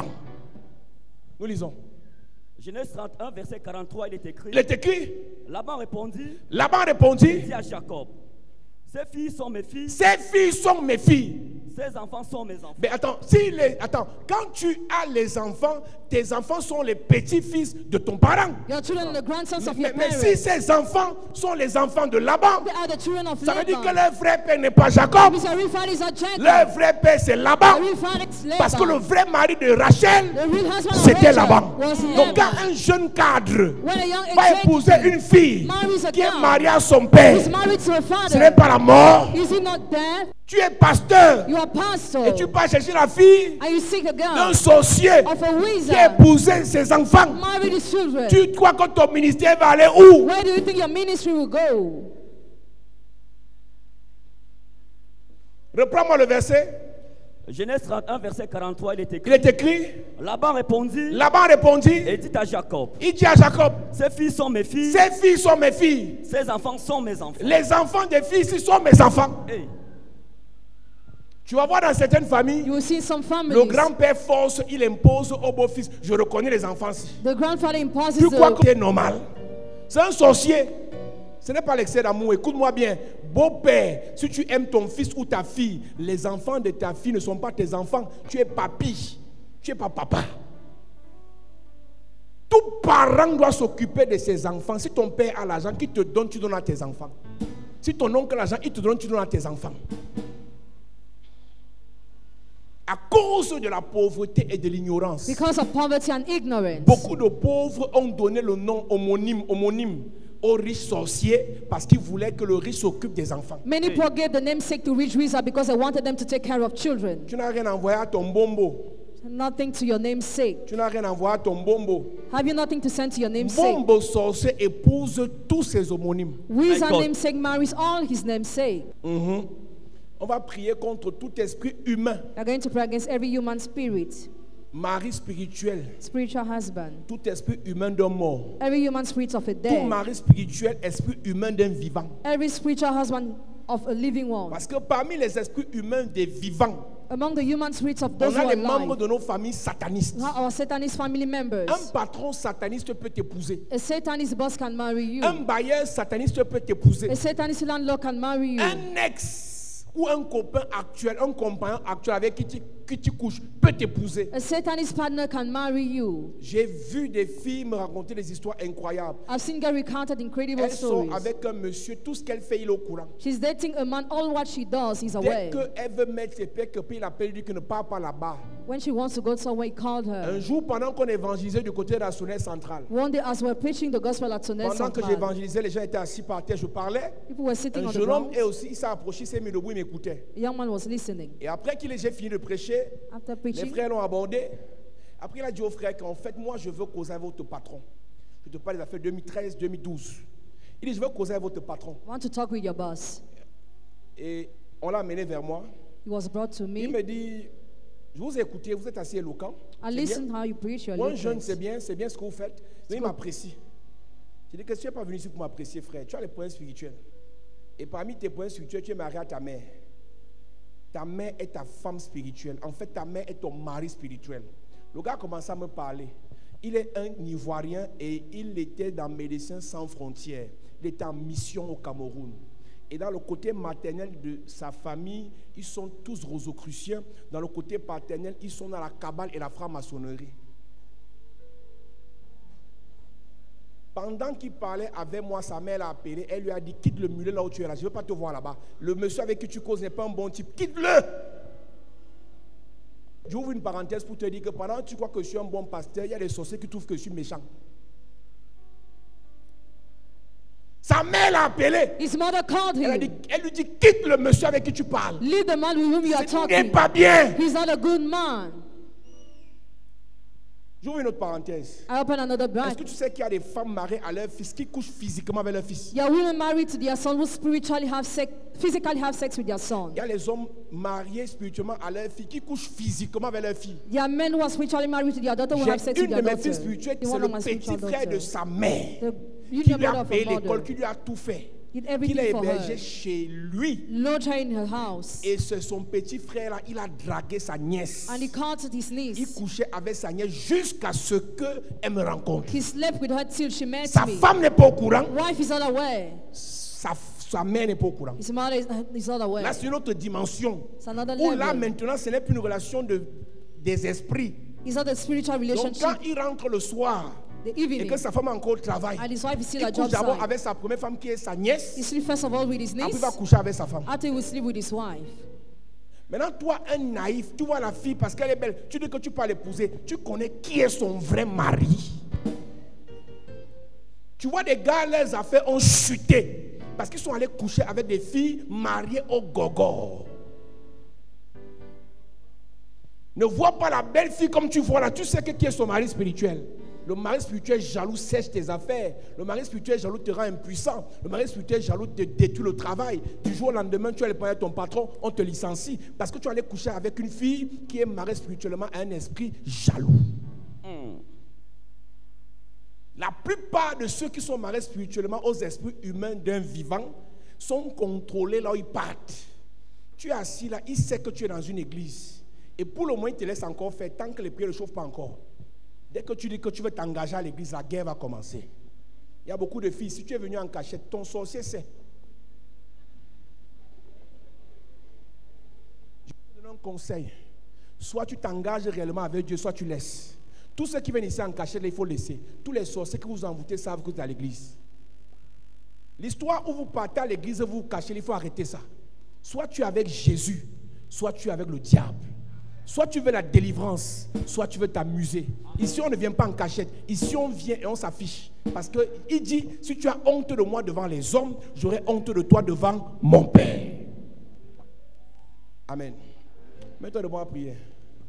Nous lisons. Genèse 31, verset 43, il est écrit. Il est écrit, Laban répondit, Laban répondit, dit à Jacob, ces filles sont mes filles, ces filles sont mes filles. ces enfants sont mes enfants. Mais attends, quand tu as les enfants, tes enfants sont les petits-fils de ton parent. Your children are the grandsons of your Mais si parents. ces enfants sont les enfants de Laban, They are the children of ça veut dire que Laban. leur vrai père n'est pas Jacob. Because your real father is not Jacob. Leur vrai père c'est Your Laban. real father is Parce que le Laban. vrai mari de Rachel, The real husband of c'était Rachel Laban. was Donc quand Laban. un jeune cadre When a young va executive épouser une fille marries a qui est girl mariée à son père, is married to her ce n'est father, pas la mort. is he not dead? Tu es pasteur You are pastor. et tu pars chercher la fille And you seek a d'un girl sorcier of a qui a wizard, épousé ses enfants. marry his children. Tu crois que ton ministère va aller où? Where do you think your ministry will go? Reprends-moi le verset. Genèse 31, verset 43, il est Il écrit. est écrit, Laban répondit Laban répondit, et dit à Jacob, il dit à Jacob, ces filles sont mes filles, ces filles sont mes filles. ces enfants sont mes enfants. Les enfants des filles ici sont mes enfants. Hey. Tu vas voir dans certaines familles, You will see some le families. grand-père force, il impose au beau-fils. Je reconnais les enfants ici. The grandfather imposes Tu crois que the, c'est normal? C'est un sorcier. Ce n'est pas l'excès d'amour. Écoute-moi bien. Beau-père, si tu aimes ton fils ou ta fille, les enfants de ta fille ne sont pas tes enfants. Tu es papy. Tu n'es pas papa. Tout parent doit s'occuper de ses enfants. Si ton père a l'argent, qu'il te donne, tu donnes à tes enfants. Si ton oncle a l'argent, il te donne, tu donnes à tes enfants. À cause de la pauvreté et de l'ignorance, because of poverty and ignorance. beaucoup de pauvres ont donné le nom homonyme au riche sorcier parce qu'ils voulaient que le riche s'occupe des enfants. Many poor gave the namesake to rich wizard because they wanted them to take care of children. Tu n'as rien envoyé à ton bombo. Nothing to your namesake. Tu n'as rien envoyé à ton bombo. Have you nothing to send to your namesake? Bombo sorcier épouse tous ses homonymes. Wizard God. namesake marries all his namesake. On va prier contre tout esprit humain, We are going to pray against every human spirit, mari spirituel, spiritual husband, tout esprit humain d'un mort, every human spirit of a tout dead, mari spirituel, esprit humain d'un vivant. every spiritual husband of a living one. Parce que parmi les esprits humains des vivants, Among the human spirits of On those who a are les membres alive, de nos familles satanistes. we have our Satanist family members. Un patron sataniste peut t'épouser. A Satanist boss can marry you. Un bailleur sataniste peut t'épouser. A Satanist landlord can marry you. Un ex ou un copain actuel, un compagnon actuel avec qui tu couches peut t'épouser. A Satanist partner can marry you. J'ai vu des filles me raconter des histoires incroyables. I've seen girls recounted incredible Elles sont stories. avec un monsieur, tout ce qu'elle fait, il est au courant. She's dating a man, all what she does, he's Dès aware. qu'elle veut mettre ses pieds, il appelle, lui qui ne part pas là-bas. When she wants to go somewhere, he called Un her. jour, pendant qu'on évangélisait du côté de la Sonnette centrale, One day, as we were preaching the gospel at Sonnet pendant que Central, j'évangélisais, les gens étaient assis par terre, je parlais. people were sitting Un on the jeune homme, ground. et aussi, il s'est approché, il s'est mis debout, il m'écoutait. A young man was listening. Et après j'ai fini de prêcher, After les preaching, frères l'ont abordé. Après, il a dit aux frères qu'en fait, moi, je veux causer avec votre patron. Je te parle des affaires 2013-2012. Il dit, je veux causer avec votre patron. I want to talk with your boss. Et on l'a amené vers moi. He was brought to Il me. me dit, je vous ai écouté, vous êtes assez éloquent. I C'est listened bien. how you preach your Moi, jeune, eloquence. c'est bien ce que vous faites. Mais il m'apprécie. Je dis, qu'est-ce que tu n'es pas venu ici pour m'apprécier, frère? Tu as les points spirituels. Et parmi tes points spirituels, tu es marié à ta mère. Ta mère est ta femme spirituelle. En fait, ta mère est ton mari spirituel. Le gars a commencé à me parler. Il est un Ivoirien et il était dans Médecins Sans Frontières. Il était en mission au Cameroun. Et dans le côté maternel de sa famille, ils sont tous rosicruciens. Dans le côté paternel, ils sont dans la cabale et la franc-maçonnerie. Pendant qu'il parlait avec moi, sa mère l'a appelé. Elle lui a dit, quitte le mulet là où tu es là. Je ne veux pas te voir là-bas. Le monsieur avec qui tu causes n'est pas un bon type. Quitte-le. J'ouvre une parenthèse pour te dire que pendant que tu crois que je suis un bon pasteur, il y a des sorciers qui trouvent que je suis méchant. Sa mère l'a appelé. His mother called Elle him. lui dit, quitte le monsieur avec qui tu parles. Leave the man with whom you are Ce n'est talking. pas bien. He's not a good man. J'ouvre une autre parenthèse. I open another Est-ce branch. que tu sais qu'il y a des femmes mariées à leur fils qui couchent physiquement avec leur fils? There are women married to their son who spiritually have sex, physically have sex with their son. Il y a les hommes mariés spirituellement à leur fille qui couchent physiquement avec leur fille. There are men who are spiritually married to their daughter who have J'ai sex with une de their mes daughter. filles spirituelles, The c'est one le of my petit spiritual frère de daughter. sa mère, The qui junior lui a brother of payé her l'école, mother. qui lui a tout fait, Did qui l'a everything for hébergé her. chez lui. Lodged her in her house. Et c'est son petit frère là, il a dragué sa nièce. And he called his Il niece. couchait avec sa nièce jusqu'à ce qu'elle me rencontre. He slept with her till she met Sa me. femme n'est pas au courant, Wife is not aware. sa mère n'est pas au courant. His mother is not aware. Là, c'est une autre dimension. It's another Où là, level. maintenant, ce n'est plus une relation des esprits. It's not a spiritual Donc, relationship. quand il rentre le soir The et evening. que sa femme a encore au travail, And his wife is still il at couche job d'abord site. avec sa première femme qui est sa nièce, He sleep first of all with his après il niece. va coucher avec sa femme. After he will sleep with his wife. Maintenant, toi, un naïf, tu vois la fille parce qu'elle est belle, tu dis que tu peux l'épouser, tu connais qui est son vrai mari. Tu vois des gars, leurs affaires ont chuté parce qu'ils sont allés coucher avec des filles mariées au gogo. Ne vois pas la belle fille comme tu vois là, tu sais qui est son mari spirituel. Le mari spirituel jaloux sèche tes affaires. Le mari spirituel jaloux te rend impuissant. Le mari spirituel jaloux te détruit le travail. Du jour au lendemain, tu allais parler à ton patron, on te licencie. Parce que tu allais coucher avec une fille qui est mariée spirituellement à un esprit jaloux. La plupart de ceux qui sont mariés spirituellement aux esprits humains d'un vivant sont contrôlés là où ils partent. Tu es assis là, il sait que tu es dans une église. Et pour le moment, il te laisse encore faire tant que les pieds ne chauffent pas encore. Dès que tu dis que tu veux t'engager à l'église, la guerre va commencer. Il y a beaucoup de filles, si tu es venu en cachette, ton sorcier sait. Je vais te donner un conseil. Soit tu t'engages réellement avec Dieu, soit tu laisses. Tous ceux qui viennent ici en cachette, il faut laisser. Tous les sorciers que vous envoûtez savent que vous êtes à l'église. L'histoire où vous partez à l'église et vous vous cachez, il faut arrêter ça. Soit tu es avec Jésus, soit tu es avec le diable. Soit tu veux la délivrance, soit tu veux t'amuser. Ici, on ne vient pas en cachette. Ici, on vient et on s'affiche. Parce qu'il dit, si tu as honte de moi devant les hommes, j'aurai honte de toi devant mon Père. Amen. Mets-toi debout à prier.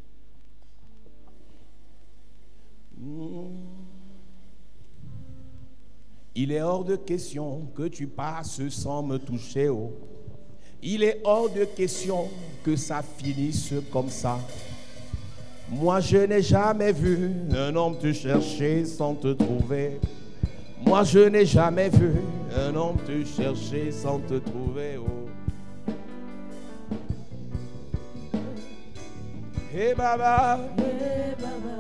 Il est hors de question que tu passes sans me toucher. Oh. Il est hors de question que ça finisse comme ça. Moi je n'ai jamais vu un homme te chercher sans te trouver. Moi je n'ai jamais vu un homme te chercher sans te trouver. Oh. Eh Baba. Eh Baba,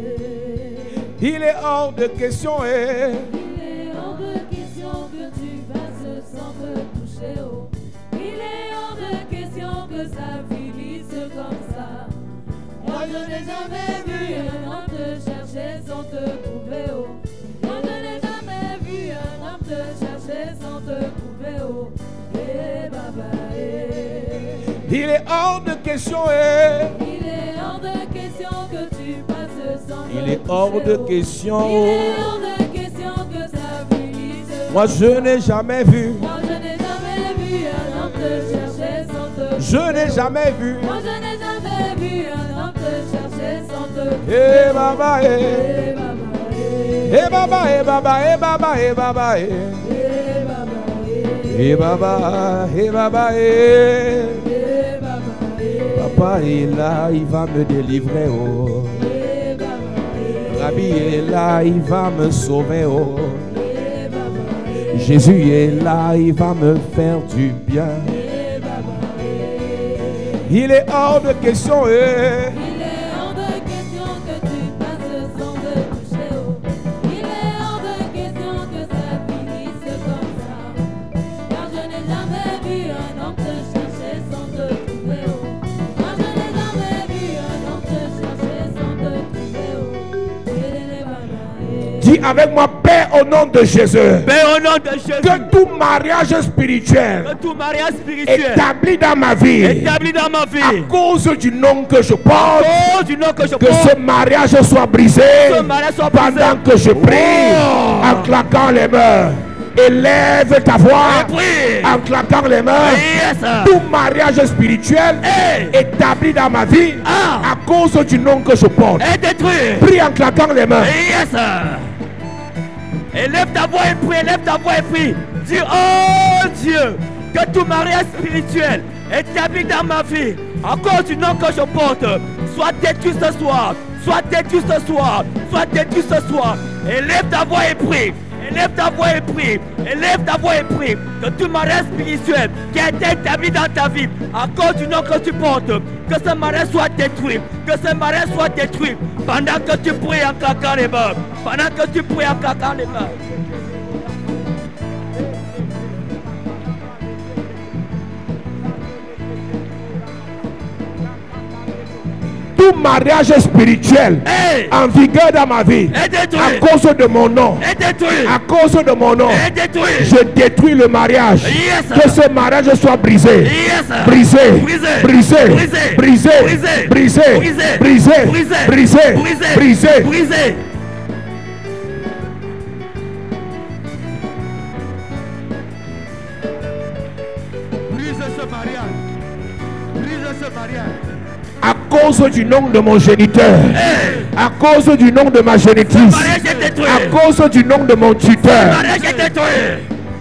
eh. Il est hors de question, Il est hors de question que tu fasses sans me toucher, oh. Il est hors de question que ça finisse comme ça. Moi je n'ai jamais vu un homme te chercher sans te trouver, oh. Moi je n'ai jamais vu un homme te chercher sans te trouver, oh. Eh Baba, eh. il est hors de question, Il est hors de question que tu passes sans il me est hors toucher, de oh. question. Il est hors de question que ça finisse. Moi je n'ai jamais vu, Moi je n'ai jamais vu un homme te chercher sans te je n'ai jamais vu. Moi je n'ai jamais vu un homme te chercher sans te Eh Baba, eh. Eh Baba, eh. Eh Baba, eh Baba, eh Baba, eh Baba, eh. Eh Baba, eh. Eh Baba, eh Baba, eh. Eh Baba, eh. Papa est là, il va me délivrer, oh. Eh Baba, eh. Rabbi est là, il va me sauver, oh. Eh Baba, eh. Jésus est là, il va me faire du bien. Eh Baba, eh. Il est hors de question, Il est hors de question que tu passes sans te toucher, oh. Il est hors de question que ça finisse comme ça. Car je n'ai jamais vu un homme te chercher sans te trouver, oh. Moi je n'ai jamais vu un homme te chercher sans te trouver, oh. Eh Baba, eh. Dis avec moi, Père, au nom de Jésus, Père, au nom de Jésus, que tout mariage spirituel que tout mariage spirituel établi dans ma vie, établi dans ma à vie, cause du nom que je à porte, cause du nom que je que porte, ce mariage soit brisé ce mariage soit brisé. pendant que je prie, Oh. en claquant les mains. Élève ta voix Et prie. en claquant les mains. Yes. Tout mariage spirituel Hey. établi dans ma vie Ah. à cause du nom que je porte. est détruit. Prie en claquant les mains. Yes. Élève ta voix et prie, élève ta voix et prie. Dis, oh Dieu, que tout mariage spirituel établi dans ma vie, à cause du nom que je porte, soit détruit ce soir, soit détruit ce soir, soit détruit ce soir. Élève ta voix et prie. Élève ta voix et prie. Élève ta voix et prie. Que tout mariage spirituel qui a été établi dans ta vie, à cause du nom que tu portes, que ce mariage soit détruit. Que ce mariage soit détruit. Pendant que tu pries en claquant les mains. Pendant que tu pries en claquant les mains. Tout mariage spirituel Hey. en vigueur dans ma vie Est détruit. à cause de mon nom. Est détruit. À cause de mon nom, Est détruit. je détruis le mariage. Yes. Que ce mariage soit brisé. Yes. Brisé. Brisé. Brisé. Brisé. Brisé. Brisé. Brisé. Brisé. Brisé. Brisé. Brisé. Brisé. Brisé. Brisé. Brise ce mariage. Brise ce mariage. À cause du nom de mon géniteur. À cause du nom de ma génitrice. Mariage est détruit. À cause du nom de mon tuteur. Mariage est détruit.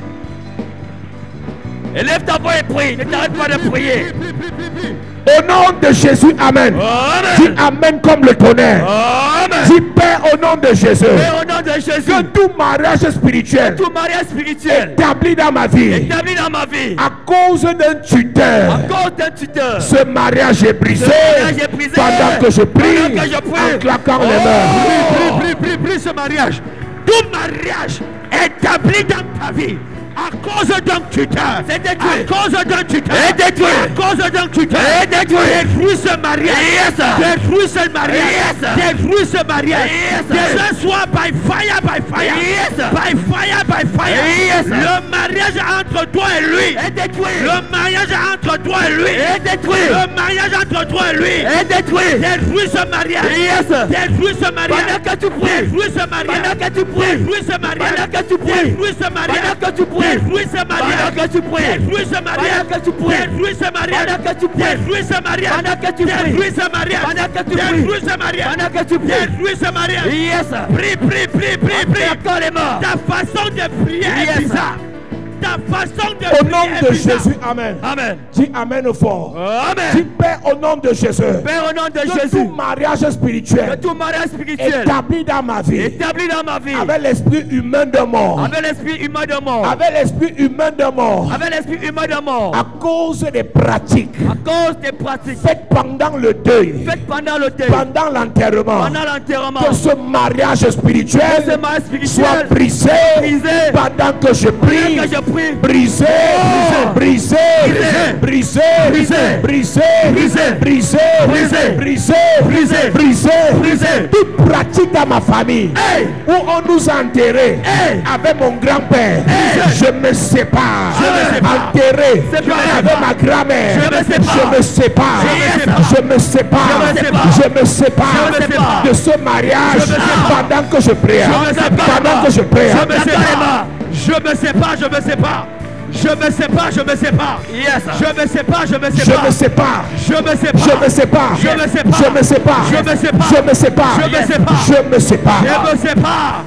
Élève ta voix et prie. Ne t'arrête pas de prier. Prie, prie, prie, prie. Au nom de Jésus, Amen. Dis Amen. Amen comme le tonnerre. Amen. Dis Père au nom de Jésus. Et au nom de Jésus, Que tout mariage spirituel tout mariage spirituel établi dans ma vie établi dans ma vie, à cause d'un tuteur, à cause d'un tuteur, ce mariage est brisé, ce mariage est brisé. pendant que je prie, Pendant que je prie. en claquant Oh. les mains. Prie, prie, prie, prie ce mariage. Tout mariage établi dans ta vie à cause d'un tuteur, C'est détruit. à cause d'un tuteur, Est détruit. à cause d'un tuteur, Est détruit. détruis ce mariage, Yes. détruis ce mariage, Yes. détruis ce mariage, Yes. que ce soit by fire, Yes. by fire, Yes. le mariage entre toi et lui, est détruit. le mariage entre toi et lui, Est détruit. le mariage entre toi et lui, Est détruit. détruis ce mariage, Yes. détruis ce mariage, Pendant que tu pries. détruis ce mariage, Pendant que tu pries. détruis ce mariage, Pendant que tu pries. détruis ce mariage, Pendant que tu pries. détruis ce mariage, Pendant que tu pries. détruis ce mariage, Pendant que tu pries. détruis ce mariage, Pendant que tu pries. détruis ce mariage, Pendant que tu pries. détruis ce mariage, Pendant que tu pries. détruis ce mariage, Pendant que tu pries. détruis ce mariage. Yes. Prie, prie, prie, prie, prie. Claquons les mains. Ta façon de prier est Yes. bizarre. Ta façon de Au nom de Jésus, amen. Amen. Dis amen fort. Amen. Dis Père au nom de Jésus. Père, au nom de Que Jésus, tout mariage que spirituel tout mariage spirituel établi dans ma vie établi dans ma vie, avec l'esprit humain de mort, avec l'esprit humain de mort, avec l'esprit humain de mort, avec l'esprit humain de mort, à cause des pratiques à cause des pratiques faites pendant le deuil, faites pendant le deuil, pendant l'enterrement, pendant l'enterrement, que ce mariage que ce spirituel mariage soit spirituel brisé brisé pendant que je prie. que je prie, Brisé, brisé, brisé, brisé, brisé, brisé, brisé, brisé, brisé, toute pratique dans ma famille où on nous a enterrés avec mon grand-père, je me sépare, enterré avec ma grand-mère, je me sépare, je me sépare, je me sépare de ce mariage pendant que je prie, pendant que je prie. je me sépare, je me sépare. Je me sépare, je me sépare. Yes. Je me sépare, je me Je sépare. me sépare. Je me sépare. Je me sépare. Je me sépare. Je me sépare. Je me sépare. Je me sépare. Je me sépare. Je me sépare. Je me sépare.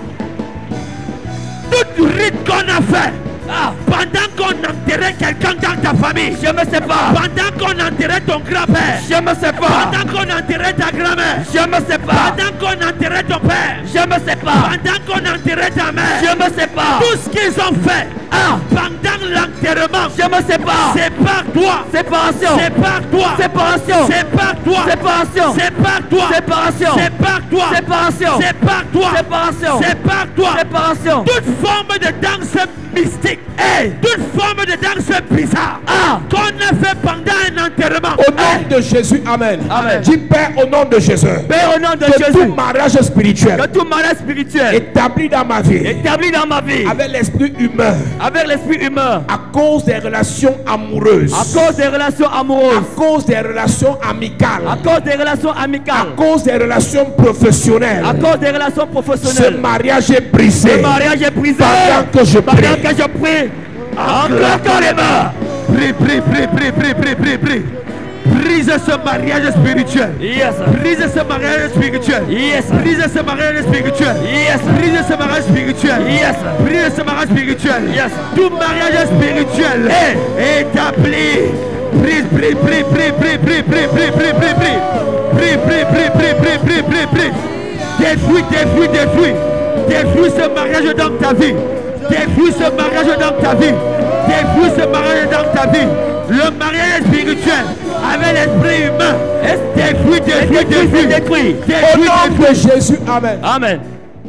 Tout rite qu'on a fait pendant qu'on enterrait quelqu'un dans ta famille, je me sépare. Pendant qu'on enterrait ton grand-père, je me sépare. Pendant qu'on enterrait ta grand-mère, je me sépare. Pendant qu'on enterrait ton père, je me sépare. Pendant qu'on enterrait ta mère, je me sépare. Tout ce qu'ils ont fait pendant l'enterrement, je me sépare. Sépare-toi. Séparation. Sépare-toi. Séparation. Sépare-toi. Séparation. Sépare-toi. Séparation. Sépare-toi. Séparation. Sépare-toi. Séparation. Sépare-toi. Séparation. Toute forme de danse mystique, toute forme de danse bizarre qu'on a fait pendant un enterrement. Au nom de Jésus, amen. Amen. Dis Père au nom de Jésus. Père, au nom de Que tout Jésus, mariage spirituel que tout mariage spirituel établi dans ma vie établi dans ma vie avec l'esprit humain avec l'esprit humain à cause des relations amoureuses, à cause des relations amoureuses, à cause des relations amicales, à cause des relations à amicales, cause des relations professionnelles, à cause des relations ce professionnelles, mariage est brisé le mariage est brisé pendant que je pendant prie. que je prie. En claquant les mains. Prie, prie, prie, prie, prie, prie, prie, prie. Brise ce mariage spirituel. Yes. Brise ce mariage spirituel. Yes. Brise ce mariage spirituel. Yes. Brise ce mariage spirituel. Yes. Brise ce mariage spirituel. Yes. Tout mariage spirituel est établi. Brise, prie, prie, prie, prie, prie, prie, prie, prie, prie, prie. Prie, prie, prie, prie, prie, prie, prie, prie. Détruis, détruis, détruis. Détruis ce mariage dans ta vie. Détruis ce mariage dans ta vie. Détruis ce mariage dans ta vie. Le mariage spirituel avec l'esprit humain est détruit, détruit, détruit. Au nom de Jésus, amen. Amen.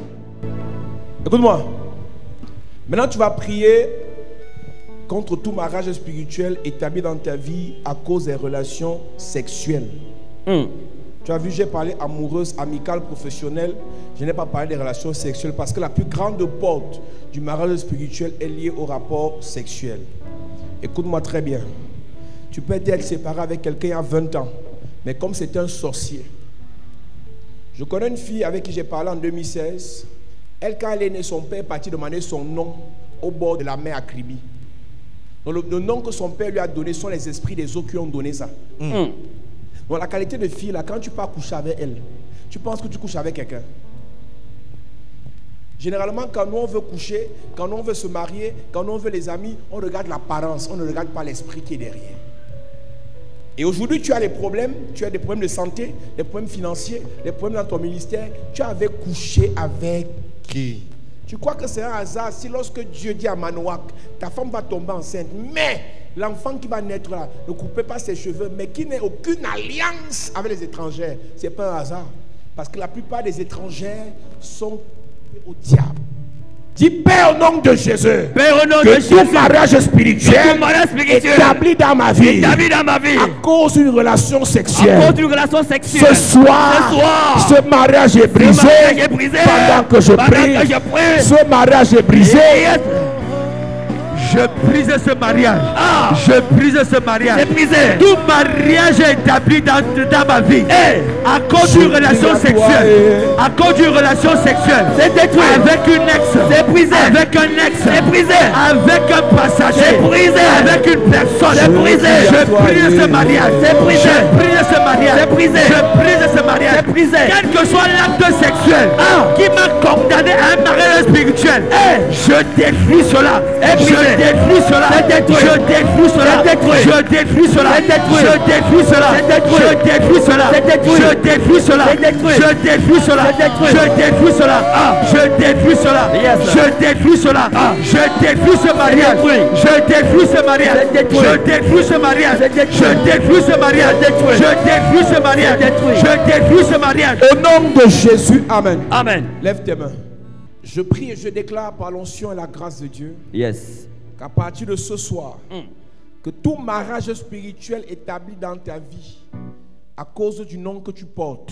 Écoute-moi. Maintenant, tu vas prier contre tout mariage spirituel établi dans ta vie à cause des relations sexuelles. Tu as vu, j'ai parlé amoureuse, amicale, professionnelle. Je n'ai pas parlé des relations sexuelles parce que la plus grande porte du mariage spirituel est liée au rapport sexuel. Écoute-moi très bien. Tu peux être séparé avec quelqu'un il y a 20 ans, mais comme c'est un sorcier. Je connais une fille avec qui j'ai parlé en 2016. Elle, quand elle est née, son père est parti demander son nom au bord de la mer à Kribi. Donc le nom que son père lui a donné sont les esprits des eaux qui ont donné ça. Donc la qualité de fille, là, quand tu pars coucher avec elle, tu penses que tu couches avec quelqu'un. Généralement, quand nous on veut coucher, quand nous on veut se marier, quand nous on veut les amis, on regarde l'apparence, on ne regarde pas l'esprit qui est derrière. Et aujourd'hui, tu as des problèmes de santé, des problèmes financiers, des problèmes dans ton ministère. Tu avais couché avec qui? Tu crois que c'est un hasard si lorsque Dieu dit à Manoach, ta femme va tomber enceinte, mais l'enfant qui va naître là, ne coupez pas ses cheveux, mais qui n'a aucune alliance avec les étrangères. Ce n'est pas un hasard. Parce que la plupart des étrangères sont au diable. Dis Père au nom de Jésus, Père, au nom que de tout Jésus, mariage spirituel établi dans ma vie à cause d'une relation sexuelle. cause d'une relation sexuelle. Ce soir, ce mariage est brisé, mariage est brisé pendant que je prie. Ce mariage est brisé. Je brise ce mariage. Je brise ce mariage. C'est brisé. Tout mariage est établi dans ma vie. À cause d'une relation sexuelle. À cause d'une relation sexuelle. C'est détruit. Avec une ex. C'est brisé. Avec un ex. C'est brisé. Avec un passager. C'est brisé. Avec une personne. C'est brisé. Je brise ce mariage. C'est brisé. Je brise ce mariage. C'est brisé. Je brise ce ce mariage. C'est brisé. Quel que soit l'acte sexuel qui m'a condamné à un mariage spirituel, je détruis cela. Je détruis cela. Je détruis cela. Je détruis cela. Je détruis cela. Je détruis cela. Je détruis cela. Je détruis cela. Je détruis cela. Je détruis cela. Je détruis cela. Je détruis ce mariage. Je détruis ce mariage. Je détruis ce mariage. Je détruis ce mariage. Je détruis ce mariage. Je détruis ce mariage. Au nom de Jésus, amen. Amen. Lève tes mains. Je prie et je déclare par l'onction et la grâce de Dieu Yes. qu'à partir de ce soir, que tout mariage spirituel établi dans ta vie à cause du nom que tu portes,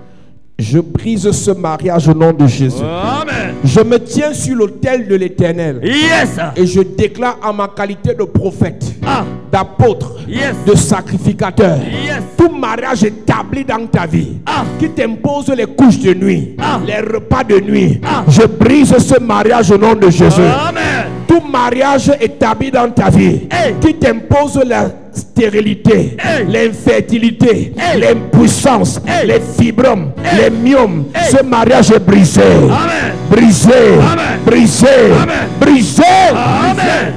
je brise ce mariage au nom de Jésus. Amen. Je me tiens sur l'autel de l'Éternel. Yes. Et je déclare en ma qualité de prophète, d'apôtre, Yes. de sacrificateur, Yes. tout mariage établi dans ta vie qui t'impose les couches de nuit, les repas de nuit, je brise ce mariage au nom de Jésus. Amen. Tout mariage établi dans ta vie qui t'impose la stérilité, l'infertilité, l'impuissance, les fibromes, les myomes, ce mariage est brisé. Amen. Brisé, Amen. brisé, Amen. brisé. Amen.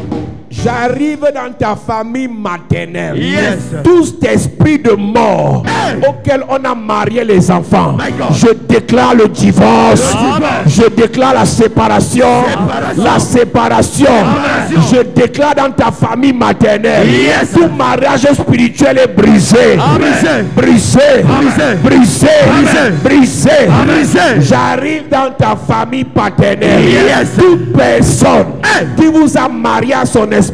J'arrive dans ta famille maternelle. Yes. Tout cet esprit de mort auquel on a marié les enfants, My God. je déclare le divorce. Amen. Je déclare la séparation. La séparation. Amen. Je déclare dans ta famille maternelle. Yes. Tout mariage spirituel est brisé. Amen. Brisé. Amen. Brisé. Amen. Brisé. Amen. J'arrive dans ta famille paternelle. Yes. Toute personne qui vous a marié à son esprit,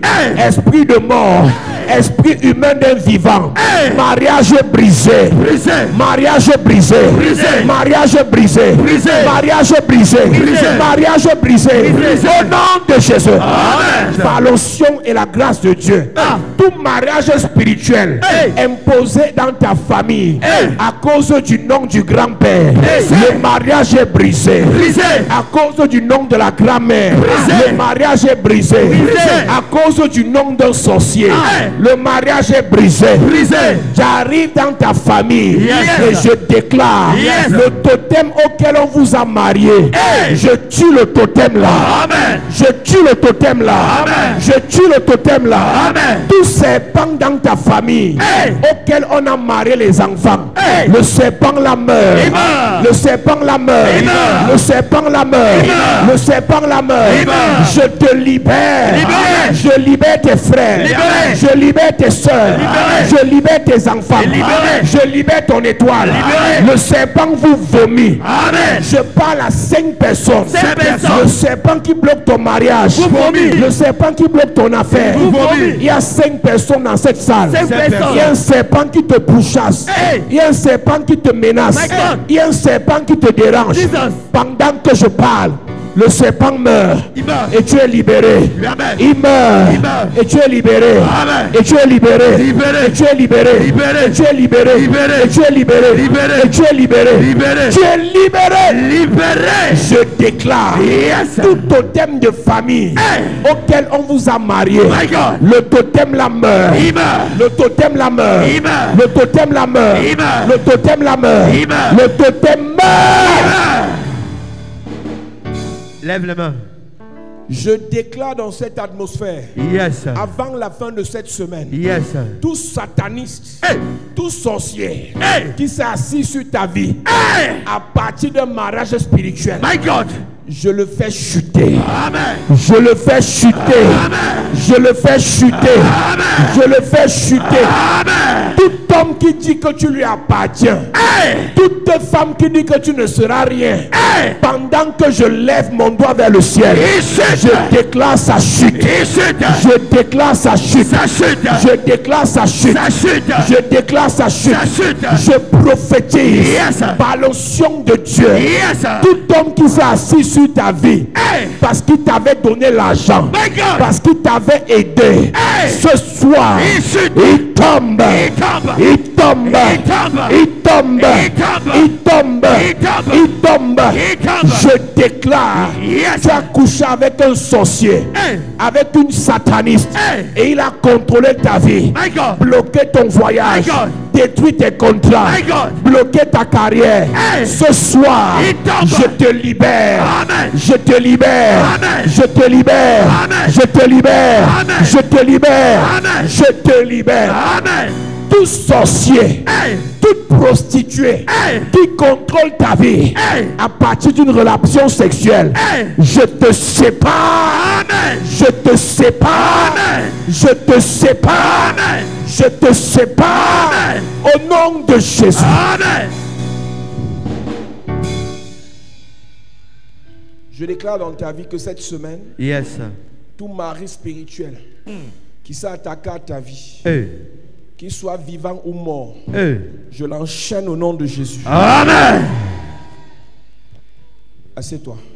esprit de mort, esprit humain d'un vivant, mariage brisé, Brisé. mariage brisé, Brisé. mariage brisé, Brisé. mariage brisé, Brisé. mariage brisé, Brisé. au nom de Jésus. Amen. Par l'onction et la grâce de Dieu, tout mariage spirituel imposé dans ta famille à cause du nom du grand-père, le mariage est brisé. Brisé. À cause du nom de la grand-mère, le mariage est brisé. À cause du nom d'un sorcier, le mariage est brisé. Brisé. J'arrive dans ta famille Yes. et je déclare Yes. le totem auquel on vous a marié. Je tue le totem là. Amen. Je tue le totem là. Amen. Je tue le totem là. Amen. Tout serpent dans ta famille auquel on a marié les enfants, le serpent la meurt. Amen. Le serpent la meurt. Amen. Le serpent la meurt. Amen. Le serpent la meurt. Amen. Je te libère. Libéré. Je libère tes frères. Libéré. Je libère tes soeurs. Libéré. Je libère tes enfants. Libéré. Je libère ton étoile. Libéré. Le serpent vous vomit. Amen. Je parle à 5 personnes. 5 personnes. Le serpent qui bloque ton mariage. Vous vomit. Le serpent qui bloque ton affaire. Vous vomit. Il y a 5 personnes dans cette salle. 5 personnes. Il y a un serpent qui te pourchasse. Hey. Il y a un serpent qui te menace. My God. Il y a un serpent qui te dérange. Jesus. Pendant que je parle, le serpent meurt. Il meurt. Et tu es libéré. Amen. Il meurt. Il meurt. Et tu es libéré. Amen. Et tu es libéré. Libéré. Et tu es libéré. Libéré. Et tu es libéré. Libéré. Et tu es libéré. Libéré. Et tu es libéré. Libéré. Tu es libéré. Libéré. Je déclare Yes. tout totem de famille auquel on vous a marié. My God. Le totem la meurt. Il meurt. Le totem la meurt. Il meurt. Le totem la meurt. Il meurt. Le totem la meurt. Il meurt. Le totem meurt. Lève les mains. Je déclare dans cette atmosphère, Yes. avant la fin de cette semaine, Yes. tout sataniste, tout sorcier qui s'est assis sur ta vie à partir d'un mariage spirituel, My God. je le fais chuter. Amen. Je le fais chuter. Je le fais chuter. Je le fais chuter. Tout homme qui dit que tu lui appartiens, toute femme qui dit que tu ne seras rien, pendant que je lève mon doigt vers le ciel, je déclare sa chute. Je déclare sa chute. Je déclare sa chute. Je déclare sa chute. Je prophétise par l'onction de Dieu. Tout homme qui s'est assis sur ta vie parce qu'il t'avait donné l'argent, parce qu'il t'avait aidé, ce soir il tombe. Il tombe. Il tombe. Il tombe. Il tombe. Je déclare, tu as couché avec un sorcier, avec une sataniste, et il a contrôlé ta vie, bloqué ton voyage, détruit tes contrats, My God. bloqué ta carrière. Hey. Ce soir, Il tombe. je te libère. Amen. Je te libère. Amen. Je te libère. Amen. Je te libère. Amen. Je te libère. Amen. Je te libère. Amen. Tout sorcier, Hey. toute prostituée Hey. qui contrôle ta vie Hey. à partir d'une relation sexuelle, Hey. je te sépare. Amen. Je te sépare. Amen. Je te sépare. Amen. Je te sépare. Amen. Au nom de Jésus. Amen. Je déclare dans ta vie que cette semaine, Yes. tout mari spirituel qui s'est attaqué à ta vie, Hey. qu'il soit vivant ou mort, Hey. je l'enchaîne au nom de Jésus. Amen. Assieds-toi.